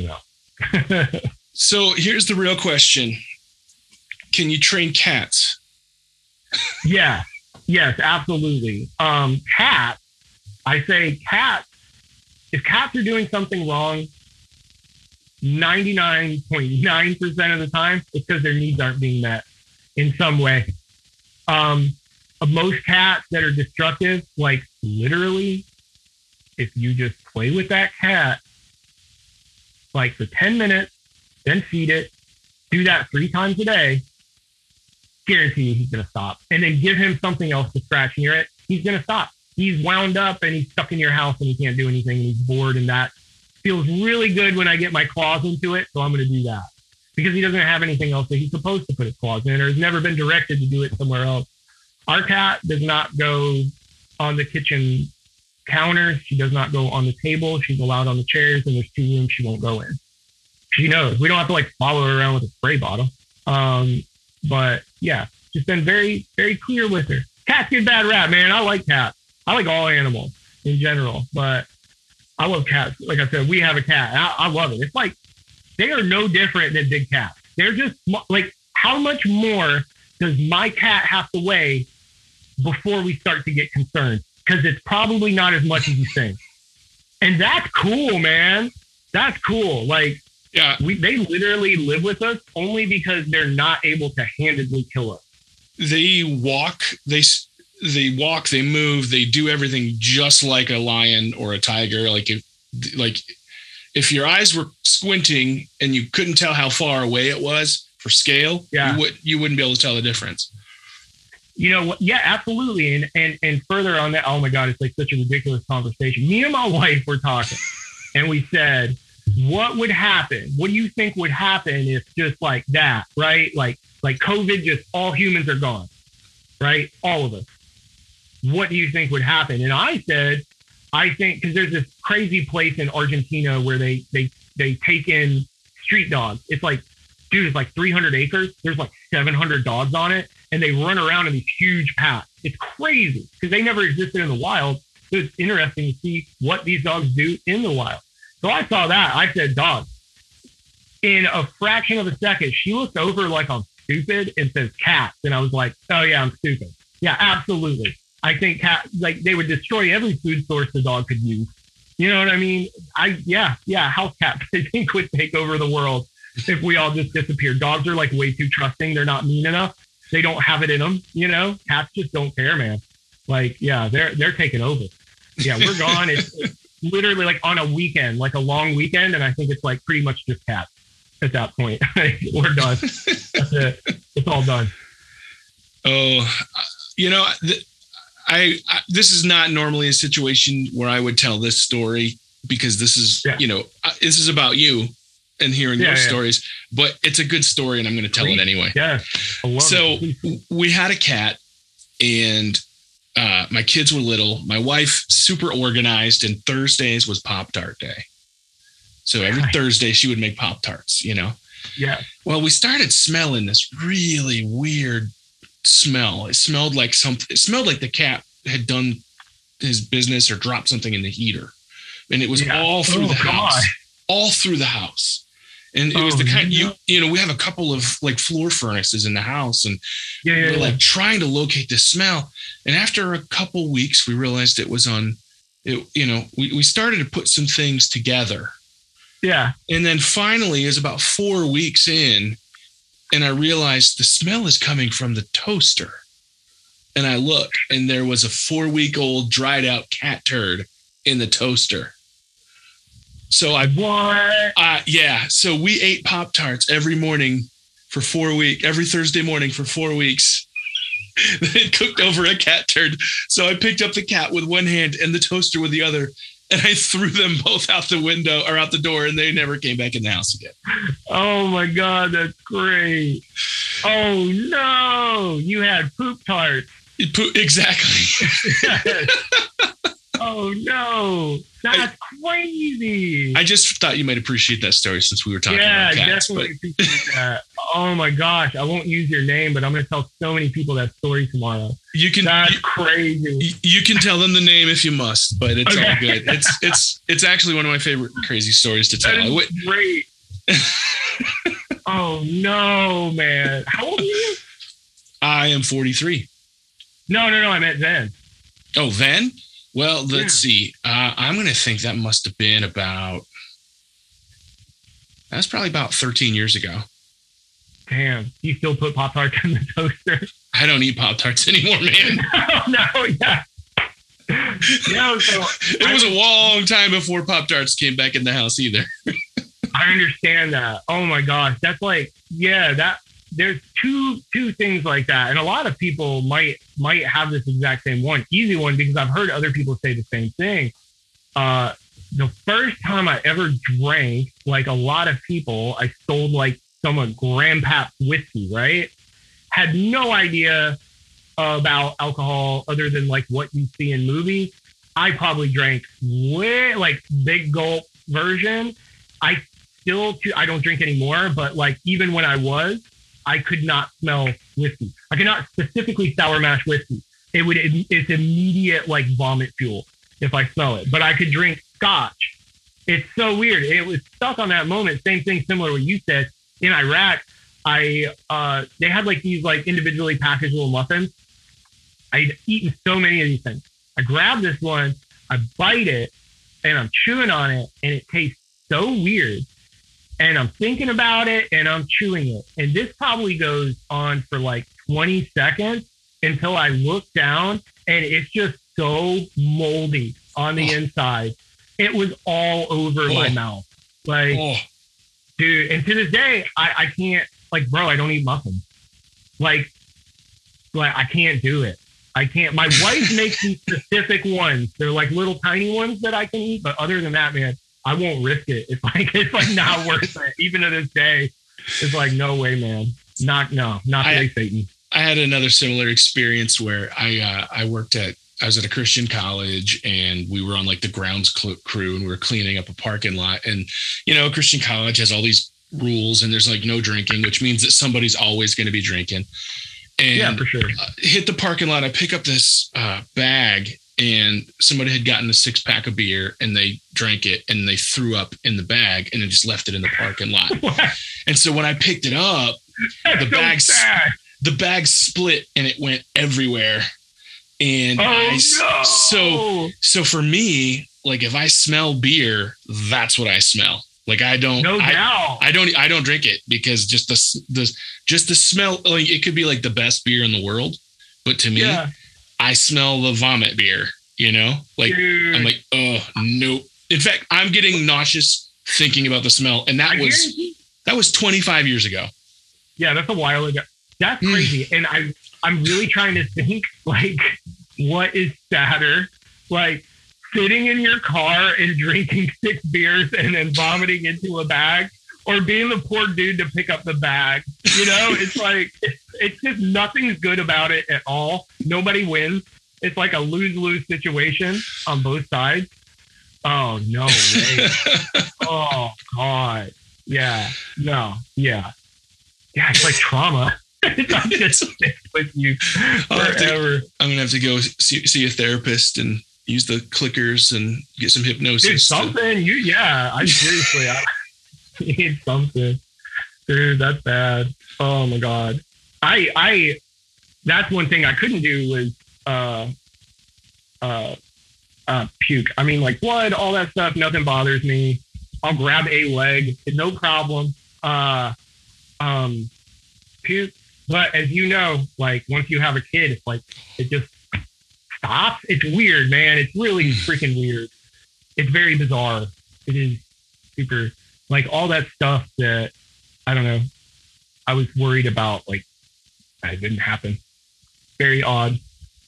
So here's the real question. Can you train cats? Yeah. Yes, absolutely. Cats, I say cats, if cats are doing something wrong, 99.9% of the time, it's because their needs aren't being met in some way. Most cats that are destructive, like literally, if you just play with that cat, like for 10 minutes, then feed it, do that 3 times a day, guarantee you he's going to stop. And then give him something else to scratch near it, he's going to stop. He's wound up and he's stuck in your house and he can't do anything and he's bored, and that feels really good when I get my claws into it. So I'm going to do that because he doesn't have anything else that he's supposed to put his claws in or has never been directed to do it somewhere else. Our cat does not go on the kitchen counter. She does not go on the table. She's allowed on the chairs, and there's 2 rooms she won't go in. She knows. We don't have to like follow her around with a spray bottle. But yeah, just been very, very clear with her. Cats get bad rap, man. I like cats. I like all animals in general, but I love cats. Like I said, we have a cat. I love it. It's like they are no different than big cats. They're just like, how much more does my cat have to weigh before we start to get concerned? Because it's probably not as much as you think. And that's cool, man. That's cool. Like, yeah, they literally live with us only because they're not able to handedly kill us. They walk, they move, they do everything just like a lion or a tiger. Like if your eyes were squinting and you couldn't tell how far away it was for scale, you wouldn't be able to tell the difference. You know what? Yeah, absolutely. And further on that, oh my God, it's like such a ridiculous conversation. Me and my wife were talking and we said, what would happen? What do you think would happen if just like that, right? Like COVID, just all humans are gone, right? All of us. What do you think would happen? And I said, I think, because there's this crazy place in Argentina where they take in street dogs. It's like, dude, it's like 300 acres. There's like 700 dogs on it. And they run around in these huge packs. It's crazy because they never existed in the wild. So it's interesting to see what these dogs do in the wild. So I saw that. I said, dog. In a fraction of a second, she looked over like I'm stupid and says cats. And I was like, oh yeah, I'm stupid. Yeah, absolutely. I think cat, like they would destroy every food source the dog could use. You know what I mean? House cats I think would take over the world if we all just disappeared. Dogs are like way too trusting. They're not mean enough. They don't have it in them, you know. Cats just don't care, man. Like, yeah, they're taking over. Yeah, we're gone. It's literally like on a weekend, like a long weekend, and I think it's like pretty much just cats at that point. We're done. That's it. It's all done. Oh, you know, this is not normally a situation where I would tell this story because this is, you know, this is about you and hearing your stories, but it's a good story and I'm going to tell it anyway. Yeah. So we had a cat and my kids were little. My wife, super organized, and Thursdays was Pop-Tart day. So every Thursday she would make Pop-Tarts, you know? Yeah. Well, we started smelling this really weird smell. It smelled like the cat had done his business or dropped something in the heater. And it was all through the house. All through the house. And it was the kind you know, we have a couple of like floor furnaces in the house and we're like trying to locate the smell. And after a couple weeks, we realized it was on it, you know, we started to put some things together. Yeah. And then finally it was about 4 weeks in and I realized the smell is coming from the toaster. And I look and there was a 4-week-old dried out cat turd in the toaster. So so we ate Pop-Tarts every morning for 4 weeks, every Thursday morning for 4 weeks. It cooked over a cat turd. So I picked up the cat with one hand and the toaster with the other, and I threw them both out the window or out the door, and they never came back in the house again. Oh my God, that's great. Oh no, you had poop tarts. Exactly. Oh no, that's crazy. I just thought you might appreciate that story since we were talking about cats. Yeah, definitely appreciate that. Oh my gosh, I won't use your name, but I'm going to tell so many people that story tomorrow. That's crazy. You can tell them the name if you must, but it's all good. It's actually one of my favorite crazy stories to tell. That is great. Oh no, man! How old are you? I am 43. No, I meant then. Oh, then? Well, let's see. I'm going to think that must have been that's probably about 13 years ago. Damn. You still put Pop-Tarts in the toaster? I don't eat Pop-Tarts anymore, man. Yeah. No, so it was a long time before Pop-Tarts came back in the house either. I understand that. Oh my gosh. That's like, there's two things like that. And a lot of people might have this exact same one. Easy one, because I've heard other people say the same thing. The first time I ever drank, like a lot of people, I sold like some of Grandpa's whiskey, right? Had no idea about alcohol other than like what you see in movies. I probably drank way like big gulp version. I don't drink anymore, but like even when I could not smell whiskey. I could not specifically sour mash whiskey. It's immediate like vomit fuel if I smell it. But I could drink scotch. It's so weird. It was stuck on that moment. Same thing, similar to what you said. In Iraq, they had like these like individually packaged little muffins. I'd eaten so many of these things. I grabbed this one, I bite it, and I'm chewing on it, and it tastes so weird. And I'm thinking about it and I'm chewing it. And this probably goes on for like 20 seconds until I look down and it's just so moldy on the inside. It was all over my mouth. Like, dude, and to this day, I can't, like, bro, I don't eat muffins. Like I can't do it. I can't. My wife makes these specific ones. They're like little tiny ones that I can eat. But other than that, man, I won't risk it. It's like not worth it. Even to this day, it's like, no way, man. Not today, Satan. I had another similar experience where I was at a Christian college and we were on like the grounds crew and we were cleaning up a parking lot. And, you know, Christian college has all these rules and there's like no drinking, which means that somebody's always going to be drinking. And yeah, for sure. Hit the parking lot. I pick up this bag. And somebody had gotten a 6-pack of beer and they drank it and they threw up in the bag and then just left it in the parking lot. And so when I picked it up, the bag split and it went everywhere. And so for me, like if I smell beer, that's what I smell. Like I don't drink it because just the smell, like it could be like the best beer in the world, but to me, I smell the vomit beer, you know, like dude. I'm like, oh, nope. In fact, I'm getting nauseous thinking about the smell. And that was 25 years ago. Yeah, that's a while ago. That's crazy. And I'm really trying to think like, what is sadder? Like sitting in your car and drinking 6 beers and then vomiting into a bag, or being the poor dude to pick up the bag. You know, it's like, it's just nothing's good about it at all. Nobody wins. It's like a lose-lose situation on both sides. Oh, no way. Oh, God. Yeah. No. Yeah. Yeah, it's like trauma. It's not just with you forever. I'm going to have to go see a therapist and use the clickers and get some hypnosis. Dude, something. I seriously, I need something. Dude, that's bad. Oh my God. I that's one thing I couldn't do was puke. I mean, like blood, all that stuff, nothing bothers me. I'll grab a leg, no problem. Puke. But as you know, like once you have a kid, it's like it just stops. It's weird, man. It's really freaking weird. It's very bizarre. It is super, like all that stuff that I don't know. I was worried about, like it didn't happen. Very odd.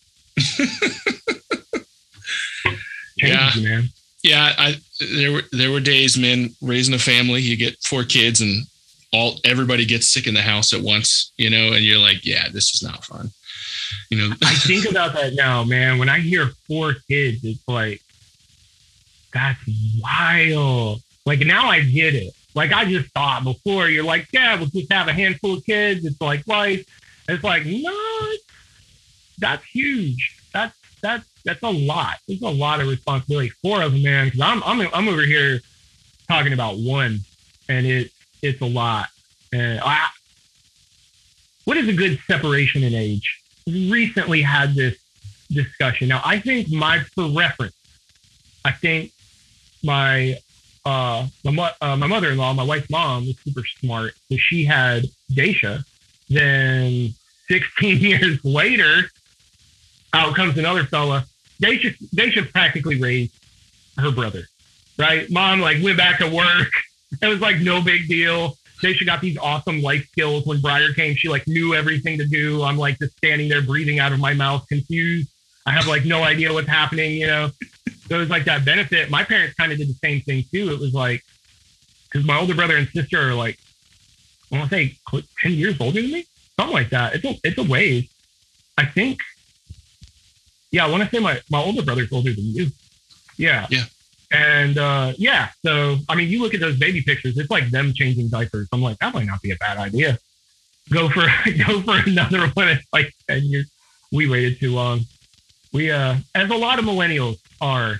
Changes, man. Yeah, there were days, man, raising a family, you get 4 kids and everybody gets sick in the house at once, you know, and you're like, yeah, this is not fun. You know, I think about that now, man. When I hear 4 kids, it's like, that's wild. Like, now I get it. Like, I just thought before, you're like, yeah, we'll just have a handful of kids. It's like life. It's like, no, that's huge. That's a lot. There's a lot of responsibility. 4 of them, man. Because I'm over here talking about 1, and it's a lot. And what is a good separation in age? We recently had this discussion. Now, I think for reference, I think my mother-in-law, my wife's mom, was super smart. So she had Daisha. Then 16 years later, out comes another fella. Daisha practically raised her brother, right? Mom like went back to work. It was like no big deal. Daisha got these awesome life skills. When Briar came, she like knew everything to do. I'm like just standing there breathing out of my mouth, confused. I have like no idea what's happening, you know? So it was like that benefit. My parents kind of did the same thing too. It was like, because my older brother and sister are like, I want to say 10 years older than me, something like that. It's a ways. I think, yeah, I want to say my older brother's older than you. Yeah. Yeah. And yeah, so I mean, you look at those baby pictures, it's like them changing diapers. I'm like, that might not be a bad idea. Go for another one. It's like 10 years. We waited too long. We as a lot of millennials are.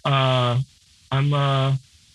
I'm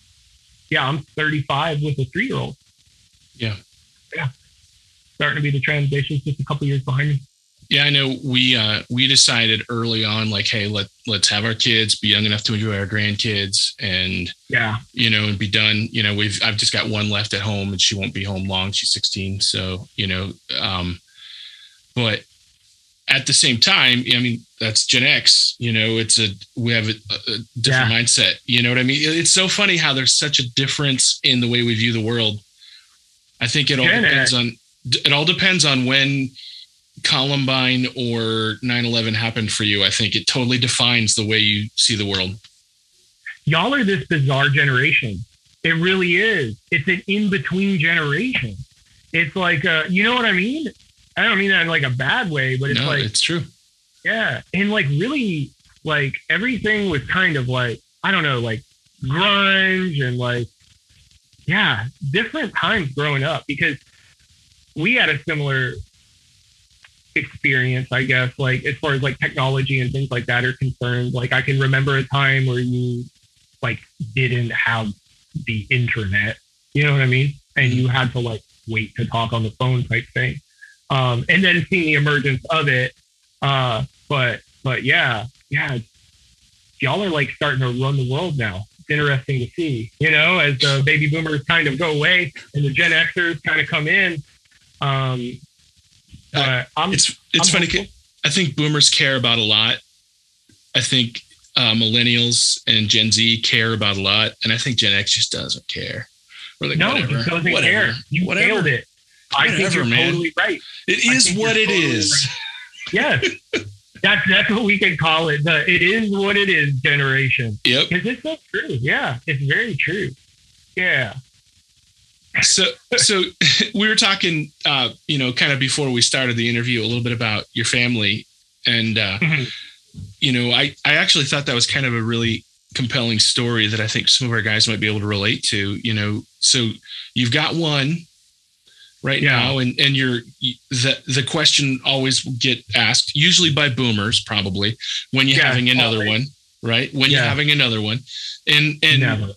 35 with a 3-year-old. Yeah. Yeah. Starting to be the trend. Daisha's just a couple years behind me. Yeah, I know. We decided early on, like, hey, let's have our kids be young enough to enjoy our grandkids, and you know, and be done. You know, I've just got 1 left at home, and she won't be home long. She's 16, so you know. But at the same time, I mean, that's Gen X. You know, we have a different mindset. You know what I mean? It's so funny how there's such a difference in the way we view the world. I think it all depends on when Columbine or 9/11 happened for you. I think it totally defines the way you see the world. Y'all are this bizarre generation. It really is. It's an in-between generation. It's like, you know what I mean? I don't mean that in like a bad way, but it's true. Yeah. And like really, like everything was kind of like, I don't know, like grunge and like, yeah, different times growing up, because we had a similar experience, I guess, like as far as like technology and things like that are concerned. Like I can remember a time where you like didn't have the internet, you know what I mean? And you had to like wait to talk on the phone type thing. And then seeing the emergence of it. But yeah, y'all are like starting to run the world now. It's interesting to see, you know, as the baby boomers kind of go away and the Gen Xers kind of come in. It's funny. Hopeful. I think boomers care about a lot. I think millennials and Gen Z care about a lot, and I think Gen X just doesn't care. Or like, no, just doesn't care. You nailed it. I think you're totally right. It is what it is. Right. Yes, that's what we can call it. It is what it is generation. Yep. Because it's so true. Yeah, it's very true. Yeah. So we were talking, you know, kind of before we started the interview, a little bit about your family, and you know, I actually thought that was kind of a really compelling story that I think some of our guys might be able to relate to. You know, so you've got one right now, and the question always get asked, usually by boomers, probably, when you're having another one, right? When you're having another one, and never.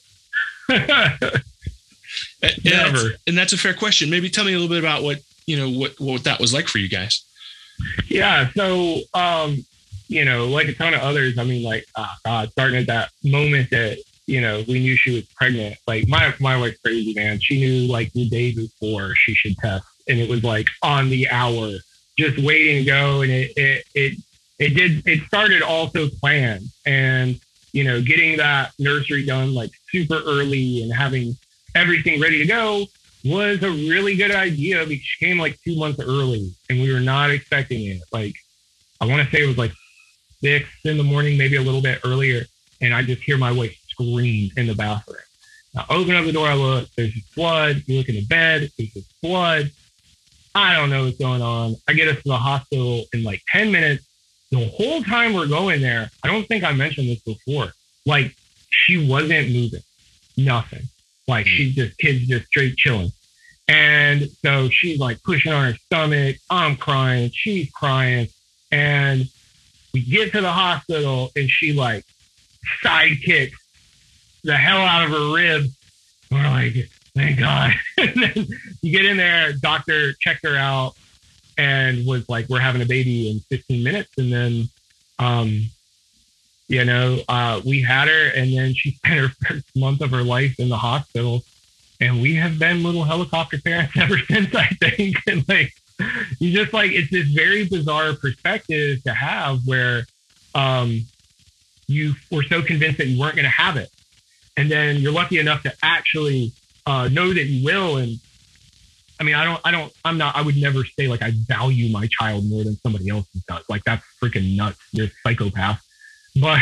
And that's a fair question. Maybe tell me a little bit about what that was like for you guys. Yeah. So, you know, like a ton of others, I mean, like, starting at that moment that, you know, we knew she was pregnant. Like my wife's crazy, man. She knew like the day before she should test, and it was like on the hour, just waiting to go. And it started also planned, and, you know, getting that nursery done like super early and having everything ready to go was a really good idea, because she came like 2 months early and we were not expecting it. Like, I want to say it was like 6 a.m, maybe a little bit earlier. And I just hear my wife scream in the bathroom. I open up the door, I look, there's just blood. You look in the bed, there's just blood. I don't know what's going on. I get us to the hospital in like 10 minutes. The whole time we're going there, I don't think I mentioned this before. Like, she wasn't moving. Nothing. Like, kid's just straight chilling. And so she's like pushing on her stomach. I'm crying. She's crying. And we get to the hospital and she like sidekicks the hell out of her ribs. We're like, thank God. And then you get in there, doctor checked her out and was like, we're having a baby in 15 minutes. And then, we had her, and then she spent her first month of her life in the hospital. And we have been little helicopter parents ever since, I think. And like, you just like, it's this very bizarre perspective to have where you were so convinced that you weren't going to have it. And then you're lucky enough to actually know that you will. And I mean, I would never say like I value my child more than somebody else's does. Like, that's freaking nuts. You're a psychopath. But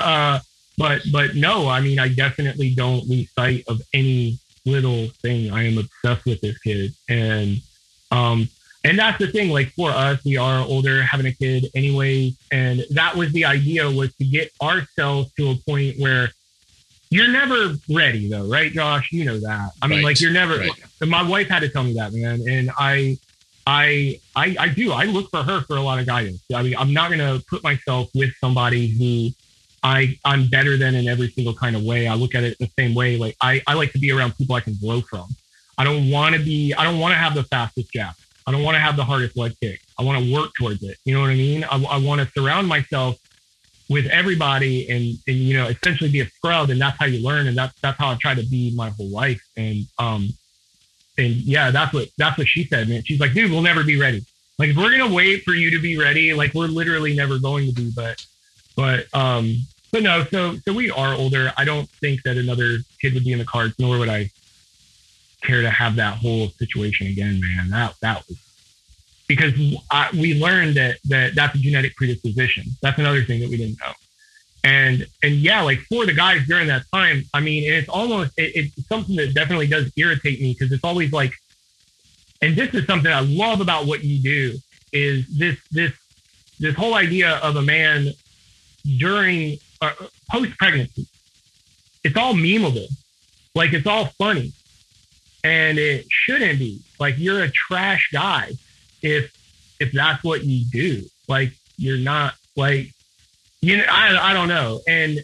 no, I mean, I definitely don't lose sight of any little thing. I am obsessed with this kid. And that's the thing, like for us, we are older, having a kid anyway. And that was the idea, was to get ourselves to a point where you're never ready though. Right, Josh? You know that. I mean, like, you're never, my wife had to tell me that, man. And I do. I look for her for a lot of guidance. I mean, I'm not going to put myself with somebody who I'm better than in every single kind of way. I look at it the same way. Like, I like to be around people I can grow from. I don't want to have the fastest jab. I don't want to have the hardest leg kick. I want to work towards it. You know what I mean? I want to surround myself with everybody and essentially be a scrub. And that's how you learn. And that's how I try to be my whole life. And yeah, that's what she said, man. She's like, dude, we'll never be ready. Like, if we're going to wait for you to be ready, like, we're literally never going to be, but no, so we are older. I don't think that another kid would be in the cards, nor would I care to have that whole situation again, man. That was because we learned that that's a genetic predisposition. That's another thing that we didn't know. And yeah, like for the guys during that time, I mean, it's almost, it's something that definitely does irritate me, because it's always like, and this is something I love about what you do, is this whole idea of a man during post-pregnancy. It's all memeable. Like, it's all funny. And it shouldn't be. Like, you're a trash guy if that's what you do. Like, you're not, like, I don't know. And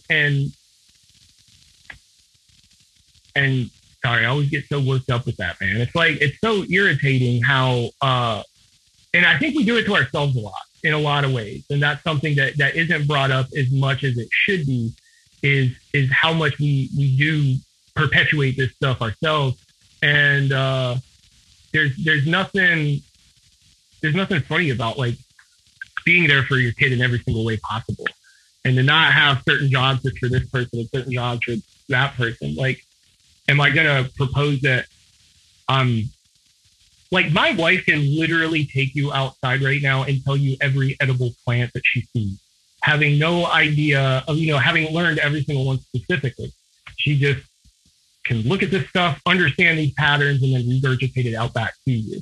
sorry, I always get so worked up with that, man. It's like, it's so irritating how, and I think we do it to ourselves a lot, in a lot of ways. And that's something that isn't brought up as much as it should be, is how much we do perpetuate this stuff ourselves. And there's nothing funny about like being there for your kid in every single way possible, and to not have certain jobs just for this person and certain jobs for that person. Like, am I gonna propose that like, my wife can literally take you outside right now and tell you every edible plant that she sees, having no idea of, having learned every single one specifically. She just can look at this stuff, understand these patterns, and then regurgitate it out back to you.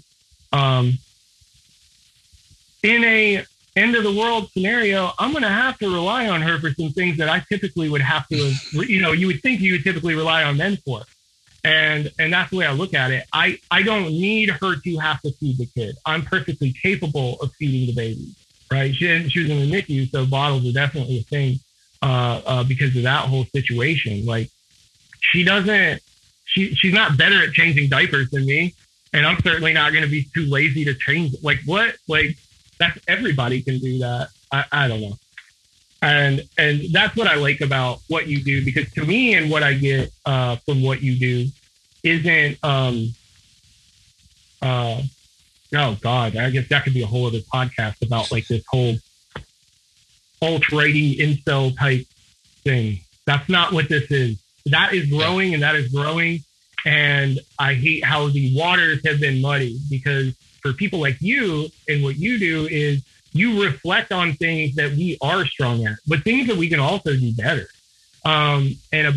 In a end of the world scenario, I'm going to have to rely on her for some things that I typically would have to, you would think you would typically rely on men for. And that's the way I look at it. I don't need her to have to feed the kid. I'm perfectly capable of feeding the baby, right? She was in the NICU, so bottles are definitely a thing because of that whole situation. Like, she's not better at changing diapers than me, and I'm certainly not going to be too lazy to change. Like, what? Like, that's, everybody can do that. I don't know. And that's what I like about what you do, because to me, and what I get from what you do isn't, oh God, I guess that could be a whole other podcast about like this whole alt-righty incel type thing. That's not what this is. That is growing, and that is growing. And I hate how the waters have been muddy, because for people like you, and what you do is you reflect on things that we are strong at, but things that we can also do better. And about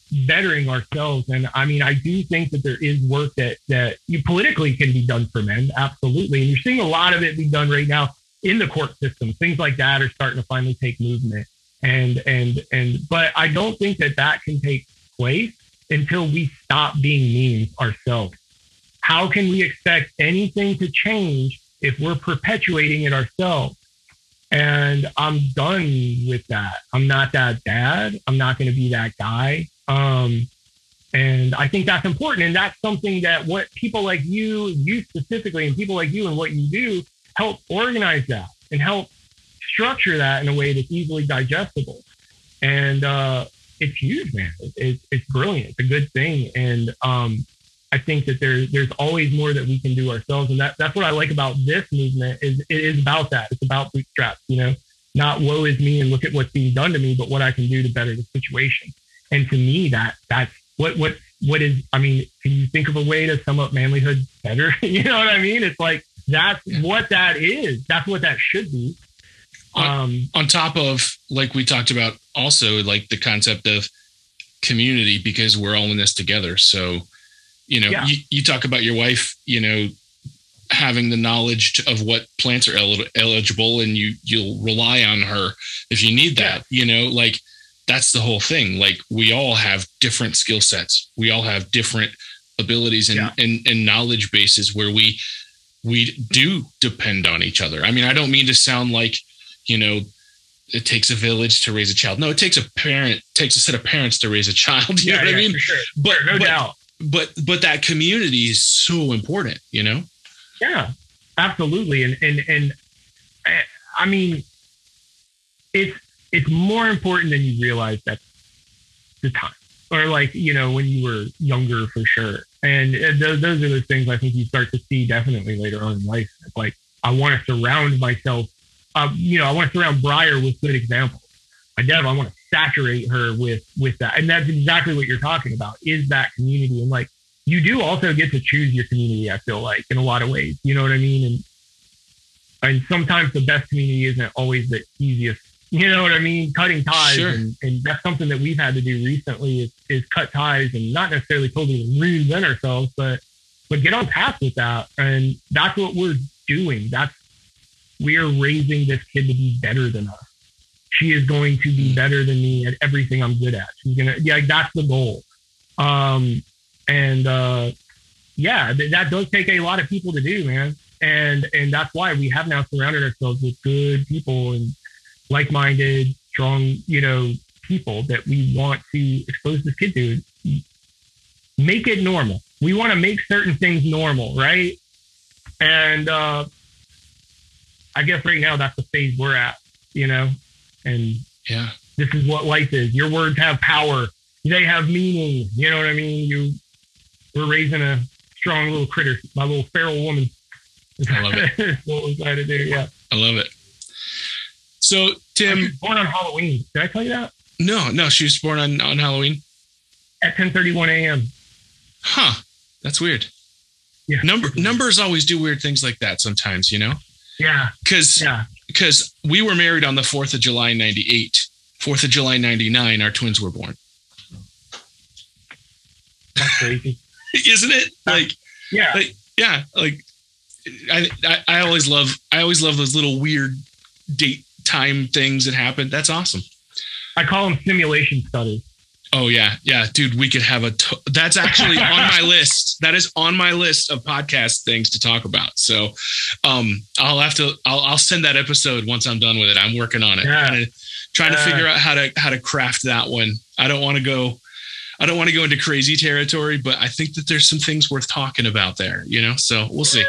bettering ourselves. And I mean, I do think that there is work that you politically can be done for men. Absolutely. And you're seeing a lot of it be done right now in the court system. Things like that are starting to finally take movement. But I don't think that can take place until we stop being mean ourselves. How can we expect anything to change if we're perpetuating it ourselves? And I'm done with that. I'm not that dad. I'm not going to be that guy. And I think that's important. And that's something that what people like you specifically, and people like you and what you do, help organize that and help structure that in a way that's easily digestible. And it's huge, man. It's brilliant. It's a good thing. And I think that there's always more that we can do ourselves. And that's what I like about this movement is it is about that. It's about bootstraps, you know, not woe is me and look at what's being done to me, but what I can do to better the situation. And to me, that's what is, I mean, can you think of a way to sum up manlyhood better? You know what I mean? It's like, that's what that is. That's what that should be. On top of, like we talked about also, like the concept of community, because we're all in this together. So, you know, you talk about your wife, you know, having the knowledge of what plants are eligible, and you'll rely on her if you need that, you know, like that's the whole thing. Like we all have different skill sets. We all have different abilities and knowledge bases where we do depend on each other. I mean, I don't mean to sound like, you know, it takes a village to raise a child. No, it takes a set of parents to raise a child. You know what I mean? For sure. But no doubt. But that community is so important, you know? Yeah, absolutely. And I mean, it's more important than you realize at the time, or like, you know, when you were younger, for sure. And those are the things I think you start to see definitely later on in life. It's like, I want to surround myself, you know, I want to surround Briar with good examples. My dad, I want to saturate her with that. And that's exactly what you're talking about, is that community. And like, you do also get to choose your community, I feel like, in a lot of ways, you know what I mean? And sometimes the best community isn't always the easiest, you know what I mean? Cutting ties. Sure. And that's something that we've had to do recently is cut ties, and not necessarily totally reinvent ourselves, but get on path with that. And that's what we're doing. We are raising this kid to be better than us. She is going to be better than me at everything I'm good at. She's going to, that's the goal. That does take a lot of people to do, man. And that's why we have now surrounded ourselves with good people and like-minded, strong, you know, people that we want to expose this kid to. Make it normal. We want to make certain things normal, right? And I guess right now that's the phase we're at, you know? And this is what life is. Your words have power. They have meaning. You know what I mean? We're raising a strong little critter, my little feral woman. I love it. That's what we're trying to do. Yeah. I love it. So, Tim. She was born on Halloween. Did I tell you that? No. She was born on Halloween? At 10:31 a.m. Huh. That's weird. Yeah. Numbers always do weird things like that sometimes, you know? Yeah. Because we were married on the 4th of July, 98. 4th of July, 99, our twins were born. That's crazy. Isn't it? I always love those little weird date time things that happen. That's awesome. I call them simulation studies. Oh yeah. Dude, we could have that's actually on my list. That is on my list of podcast things to talk about. So I'll send that episode once I'm done with it. I'm working on it. Trying to figure out how to craft that one. I don't want to go into crazy territory, but I think that there's some things worth talking about there, you know? So we'll see.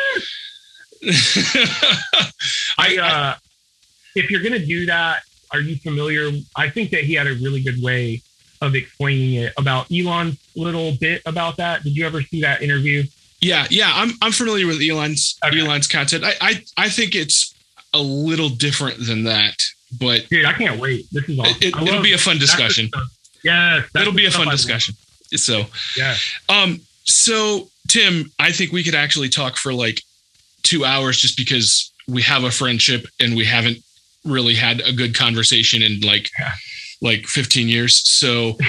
If you're going to do that, are you familiar? I think that he had a really good way of explaining it about Elon's little bit about that. Did you ever see that interview? Yeah. I'm familiar with Elon's content. I think it's a little different than that, but dude, I can't wait. This is awesome. It'll be a fun discussion. Yes. It'll be a fun discussion. So, so Tim, I think we could actually talk for like 2 hours just because we have a friendship and we haven't really had a good conversation in like like 15 years. So,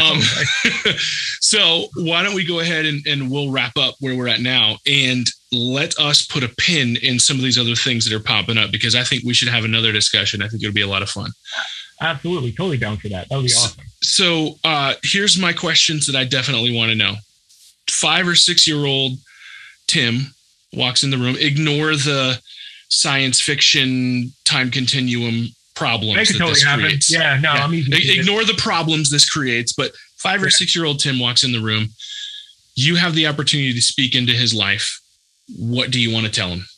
so why don't we go ahead and we'll wrap up where we're at now and let us put a pin in some of these other things that are popping up, because I think we should have another discussion. I think it'll be a lot of fun. Absolutely. Totally down for that. That would be awesome. So here's my questions that I definitely want to know. 5 or 6 year old Tim walks in the room. Ignore the science fiction time continuum problems that this creates. Yeah, no, I'm easy. Ignore the problems this creates, but 5 or 6 year old Tim walks in the room. You have the opportunity to speak into his life. What do you want to tell him?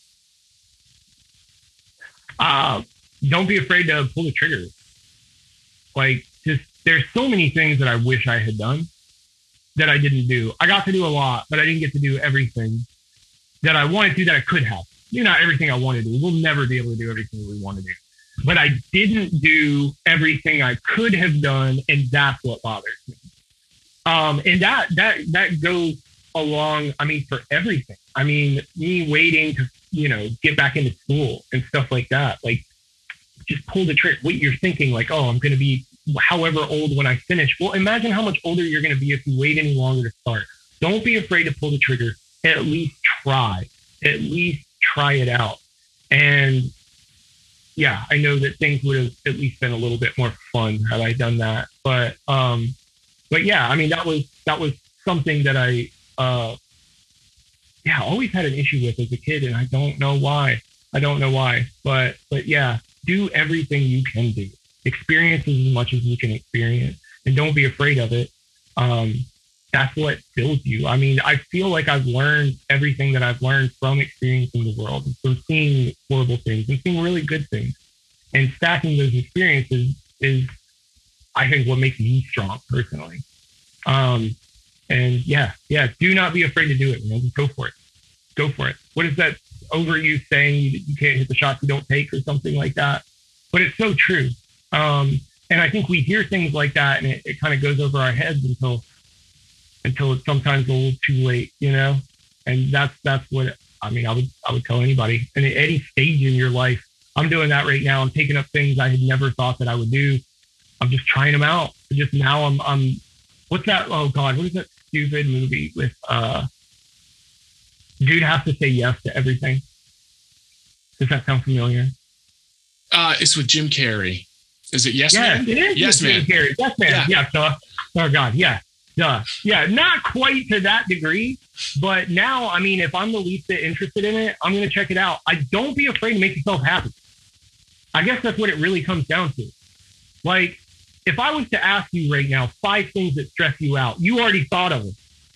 Don't be afraid to pull the trigger. Like, just, there's so many things that I wish I had done that I didn't do. I got to do a lot, but I didn't get to do everything that I wanted to, that I could have. Not everything I wanted to do. We'll never be able to do everything that we want to do. But I didn't do everything I could have done, and that's what bothers me. And that goes along, for everything. Me waiting to, get back into school and stuff like that. Like, just pull the trigger. What you're thinking, like, oh, I'm going to be however old when I finish. Well, imagine how much older you're going to be if you wait any longer to start. Don't be afraid to pull the trigger. At least try. At least try it out. And yeah, I know that things would have at least been a little bit more fun had I done that. But yeah, that was something that I always had an issue with as a kid, and I don't know why. But yeah, do everything you can do. Experience as much as you can experience, and don't be afraid of it. That's what builds you. I feel like I've learned everything that I've learned from experiencing the world, and from seeing horrible things and seeing really good things. And stacking those experiences is, I think, what makes me strong personally. And yeah, do not be afraid to do it, man. Just go for it. Go for it. What is that overused saying? You can't hit the shots you don't take, or something like that. But it's so true. And I think we hear things like that, and it kind of goes over our heads until it's sometimes a little too late, And that's what I would tell anybody. And at any stage in your life, I'm doing that right now. I'm taking up things I had never thought that I would do. I'm just trying them out. Just now I'm what's that? Oh God, what is that stupid movie with dude has to say yes to everything? Does that sound familiar? It's with Jim Carrey. Is it Yes Man? Man? It is Yes Man. Jim Carrey. Yes Man. Yeah. Oh God. Yeah. Duh. Yeah. Not quite to that degree, but now, if I'm the least bit interested in it, I'm going to check it out. Don't be afraid to make yourself happy. I guess that's what it really comes down to. Like, if I was to ask you right now 5 things that stress you out, you already thought of them.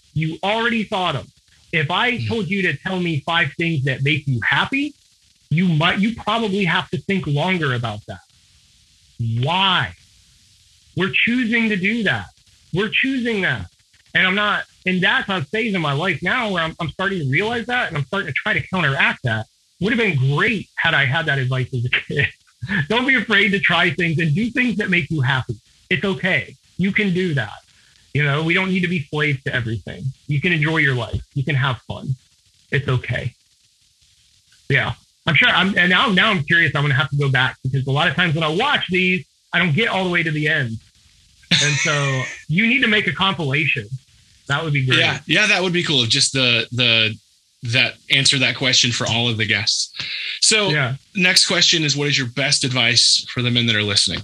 If I told you to tell me 5 things that make you happy, you probably have to think longer about that. Why? We're choosing to do that. We're choosing that. And that's how phase in my life now where I'm starting to realize that, and I'm starting to try to counteract that. Would have been great had I had that advice as a kid. Don't be afraid to try things and do things that make you happy. It's okay. You can do that. We don't need to be slaves to everything. You can enjoy your life. You can have fun. It's okay. Yeah. I'm sure and now I'm curious. I'm going to have to go back, because a lot of times when I watch these, I don't get all the way to the end. And so you need to make a compilation. That would be great. Yeah, that would be cool. Just that answer that question for all of the guests. So Next question is, what is your best advice for the men that are listening?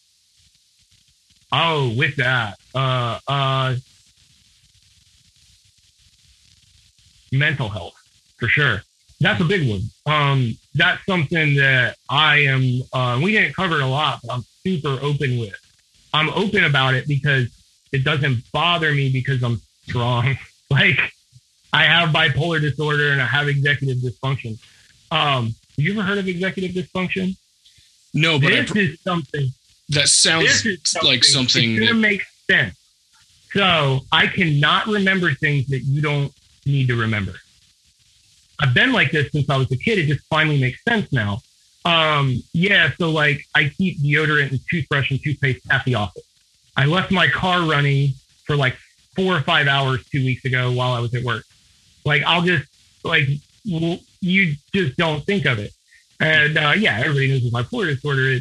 Oh, with that, mental health, for sure. That's a big one. That's something that I am, we didn't cover it a lot, but I'm super open with. I'm open about it because it doesn't bother me, because I'm strong. Like, I have bipolar disorder and I have executive dysfunction. Have you ever heard of executive dysfunction? No, but this is something that sounds like something. It's going to make sense. So I cannot remember things that you don't need to remember. I've been like this since I was a kid. It just finally makes sense now. So like, I keep deodorant and toothbrush and toothpaste at the office. I left my car running for like 4 or 5 hours 2 weeks ago while I was at work. Like, I'll just, like, you just don't think of it. And everybody knows what bipolar disorder is.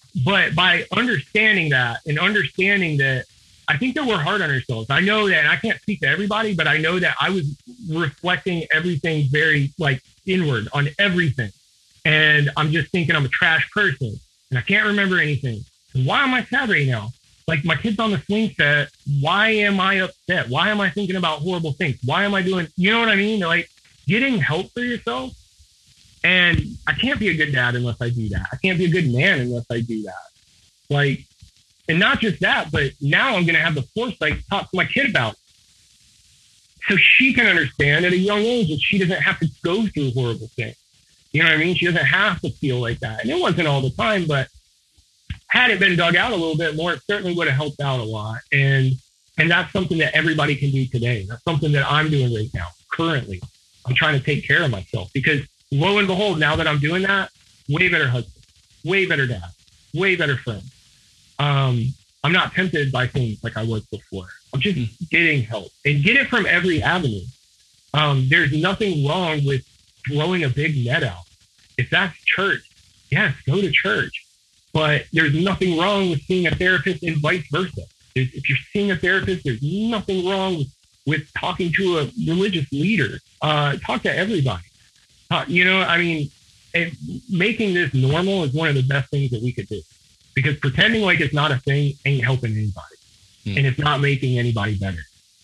But by understanding that and understanding that, I think that we're hard on ourselves. I know that, and I can't speak to everybody, but I know that I was reflecting everything very like inward on everything. And I'm just thinking I'm a trash person and I can't remember anything. And why am I sad right now? Like my kid's on the swing set. Why am I upset? Why am I thinking about horrible things? Why am I doing, you know what I mean? Like getting help for yourself. And I can't be a good dad unless I do that. I can't be a good man unless I do that. Like, and not just that, but now I'm going to have the foresight to talk to my kid about it. So she can understand at a young age that she doesn't have to go through horrible things. You know what I mean? She doesn't have to feel like that. And it wasn't all the time, but had it been dug out a little bit more, it certainly would have helped out a lot. And that's something that everybody can do today. That's something that I'm doing right now. Currently, I'm trying to take care of myself because lo and behold, now that I'm doing that, way better husband, way better dad, way better friend. I'm not tempted by things like I was before. I'm just getting help and get it from every avenue. There's nothing wrong with throwing a big net out. If that's church, yes, go to church. But there's nothing wrong with seeing a therapist and vice versa. If you're seeing a therapist, there's nothing wrong with talking to a religious leader. Talk to everybody. You know, I mean, making this normal is one of the best things that we could do. Because pretending like it's not a thing ain't helping anybody. And it's not making anybody better.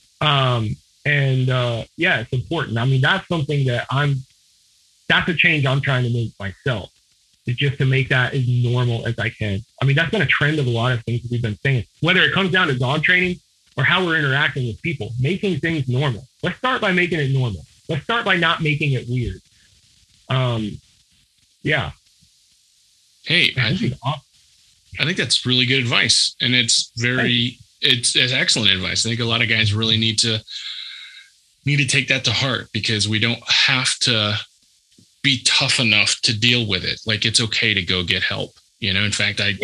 Yeah, it's important. I mean, that's something that that's a change I'm trying to make myself. Is just to make that as normal as I can. I mean, that's been a trend of a lot of things that we've been saying. Whether it comes down to dog training or how we're interacting with people, making things normal. Let's start by making it normal. Let's start by not making it weird. Yeah. Hey, I think that's really good advice. And it's excellent advice. I think a lot of guys really need to take that to heart because we don't have to be tough enough to deal with it. Like it's okay to go get help. You know, in fact, and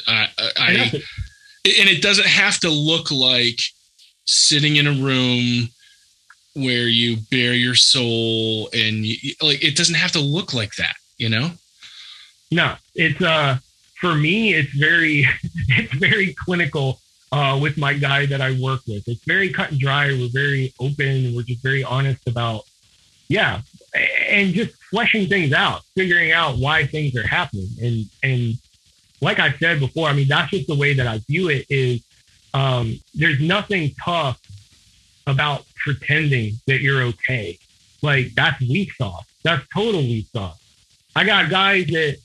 it doesn't have to look like sitting in a room where you bare your soul and it doesn't have to look like that, you know? No, it's, for me, it's very clinical with my guy that I work with. It's very cut and dry. We're very open. We're just very honest about, and just fleshing things out, figuring out why things are happening. And like I said before, I mean, that's just the way that I view it is there's nothing tough about pretending that you're okay. Like that's weak sauce. That's total weak sauce. I got guys that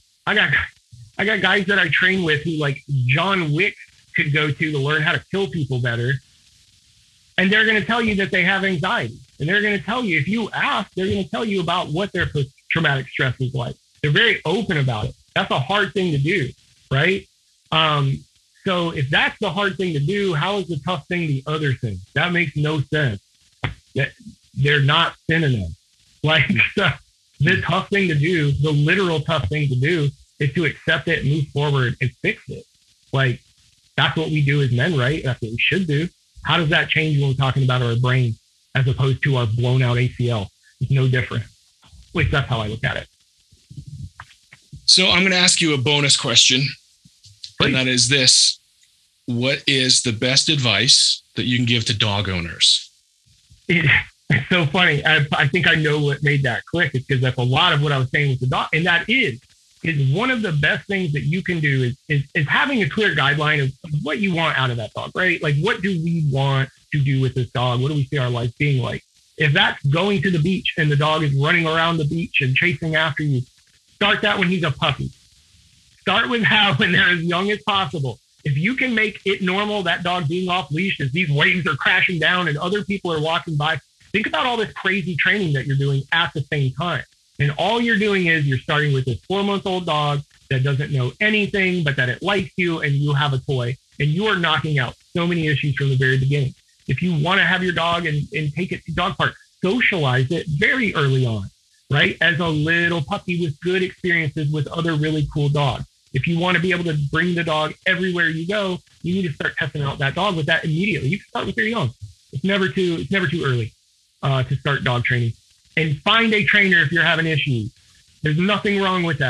I train with who like John Wick could go to learn how to kill people better. And they're going to tell you that they have anxiety. And they're going to tell you, if you ask, they're going to tell you about what their post-traumatic stress is like. They're very open about it. That's a hard thing to do, right? So if that's the hard thing to do, how is the tough thing the other thing? That makes no sense. They're not synonyms. Like the tough thing to do, the literal tough thing to do is to accept it, move forward, and fix it. Like that's what we do as men, right? That's what we should do. How does that change when we're talking about our brain as opposed to our blown out ACL? It's no different. At least that's how I look at it. So I'm going to ask you a bonus question. Please. And that is this. What is the best advice that you can give to dog owners? It's so funny. I think I know what made that click. It's because that's a lot of what I was saying with the dog. And that is one of the best things that you can do is having a clear guideline of what you want out of that dog, right? Like, what do we want to do with this dog? What do we see our life being like? If that's going to the beach and the dog is running around the beach and chasing after you, start that when he's a puppy. Start with how when they're as young as possible. If you can make it normal, that dog being off leash as these waves are crashing down and other people are walking by, think about all this crazy training that you're doing at the same time. And all you're doing is you're starting with this 4-month-old dog that doesn't know anything, but that it likes you and you have a toy, and you are knocking out so many issues from the very beginning. If you want to have your dog and take it to dog park, socialize it very early on, right? As a little puppy with good experiences with other really cool dogs. If you want to be able to bring the dog everywhere you go, you need to start testing out that dog with that immediately. You can start with your young. It's never too early to start dog training. And find a trainer if you're having issues. There's nothing wrong with that.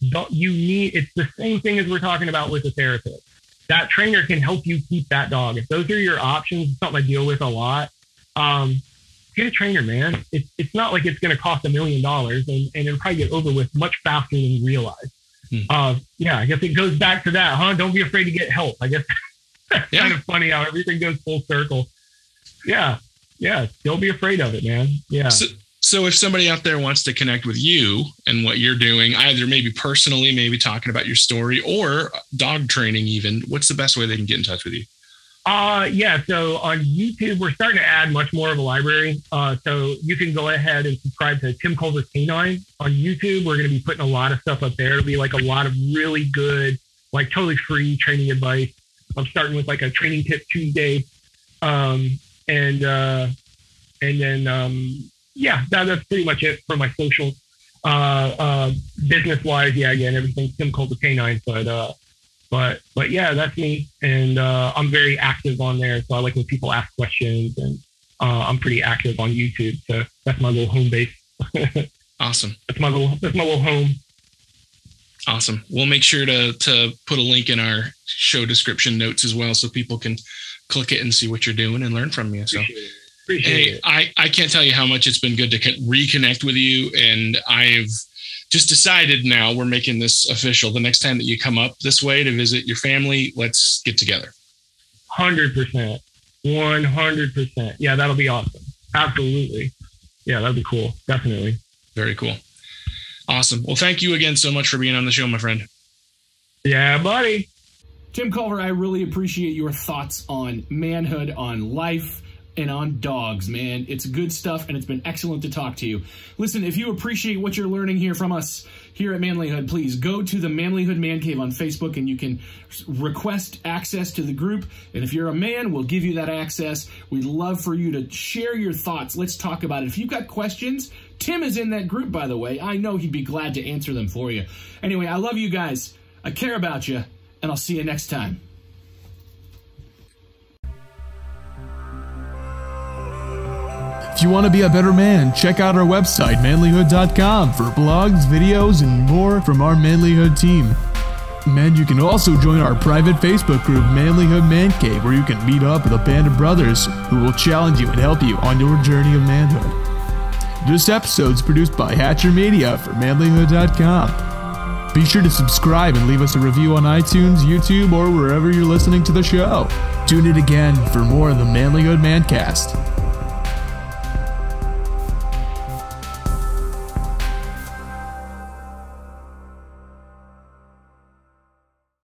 it's the same thing as we're talking about with a therapist. That trainer can help you keep that dog. If those are your options, it's something I deal with a lot. Get a trainer, man. It's not like it's going to cost $1 million, and it'll probably get over with much faster than you realize. Yeah, I guess it goes back to that, huh? Don't be afraid to get help. I guess that's kind of funny how everything goes full circle. Yeah. Don't be afraid of it, man. Yeah. So if somebody out there wants to connect with you and what you're doing, either maybe personally, maybe talking about your story, or dog training even, what's the best way they can get in touch with you? Yeah. So on YouTube, we're starting to add much more of a library. So you can go ahead and subscribe to Tim Culver Canine on YouTube. We're going to be putting a lot of stuff up there. It'll be like a lot of really good, like totally free training advice. I'm starting with like a training tip Tuesday. And then, yeah, that's pretty much it for my social. Business wise, yeah, again, everything's Tim Culver Canine, but yeah, that's me. And I'm very active on there. So I like when people ask questions, and I'm pretty active on YouTube. So that's my little home base. Awesome. That's my little home. Awesome. We'll make sure to put a link in our show description notes as well, so people can click it and see what you're doing and learn from you. So Appreciate it. I can't tell you how much it's been good to reconnect with you. And I've just decided now we're making this official. The next time that you come up this way to visit your family, let's get together. 100%. 100%. Yeah, that'll be awesome. Absolutely. Yeah, that'd be cool. Definitely. Very cool. Awesome. Well, thank you again so much for being on the show, my friend. Yeah, buddy. Tim Culver, I really appreciate your thoughts on manhood, on life, and on dogs, man. It's good stuff, and it's been excellent to talk to you. Listen, if you appreciate what you're learning here from us here at Manlyhood, please go to the Manlyhood Man Cave on Facebook, and you can request access to the group. And if you're a man, we'll give you that access. We'd love for you to share your thoughts. Let's talk about it. If you've got questions, Tim is in that group, by the way. I know he'd be glad to answer them for you. Anyway, I love you guys. I care about you, and I'll see you next time. If you want to be a better man, check out our website, manlyhood.com, for blogs, videos, and more from our Manlyhood team. And you can also join our private Facebook group, Manlyhood Man Cave, where you can meet up with a band of brothers who will challenge you and help you on your journey of manhood. This episode's produced by Hatcher Media for manlyhood.com. Be sure to subscribe and leave us a review on iTunes, YouTube, or wherever you're listening to the show. Tune in again for more of the Manlyhood Mancast.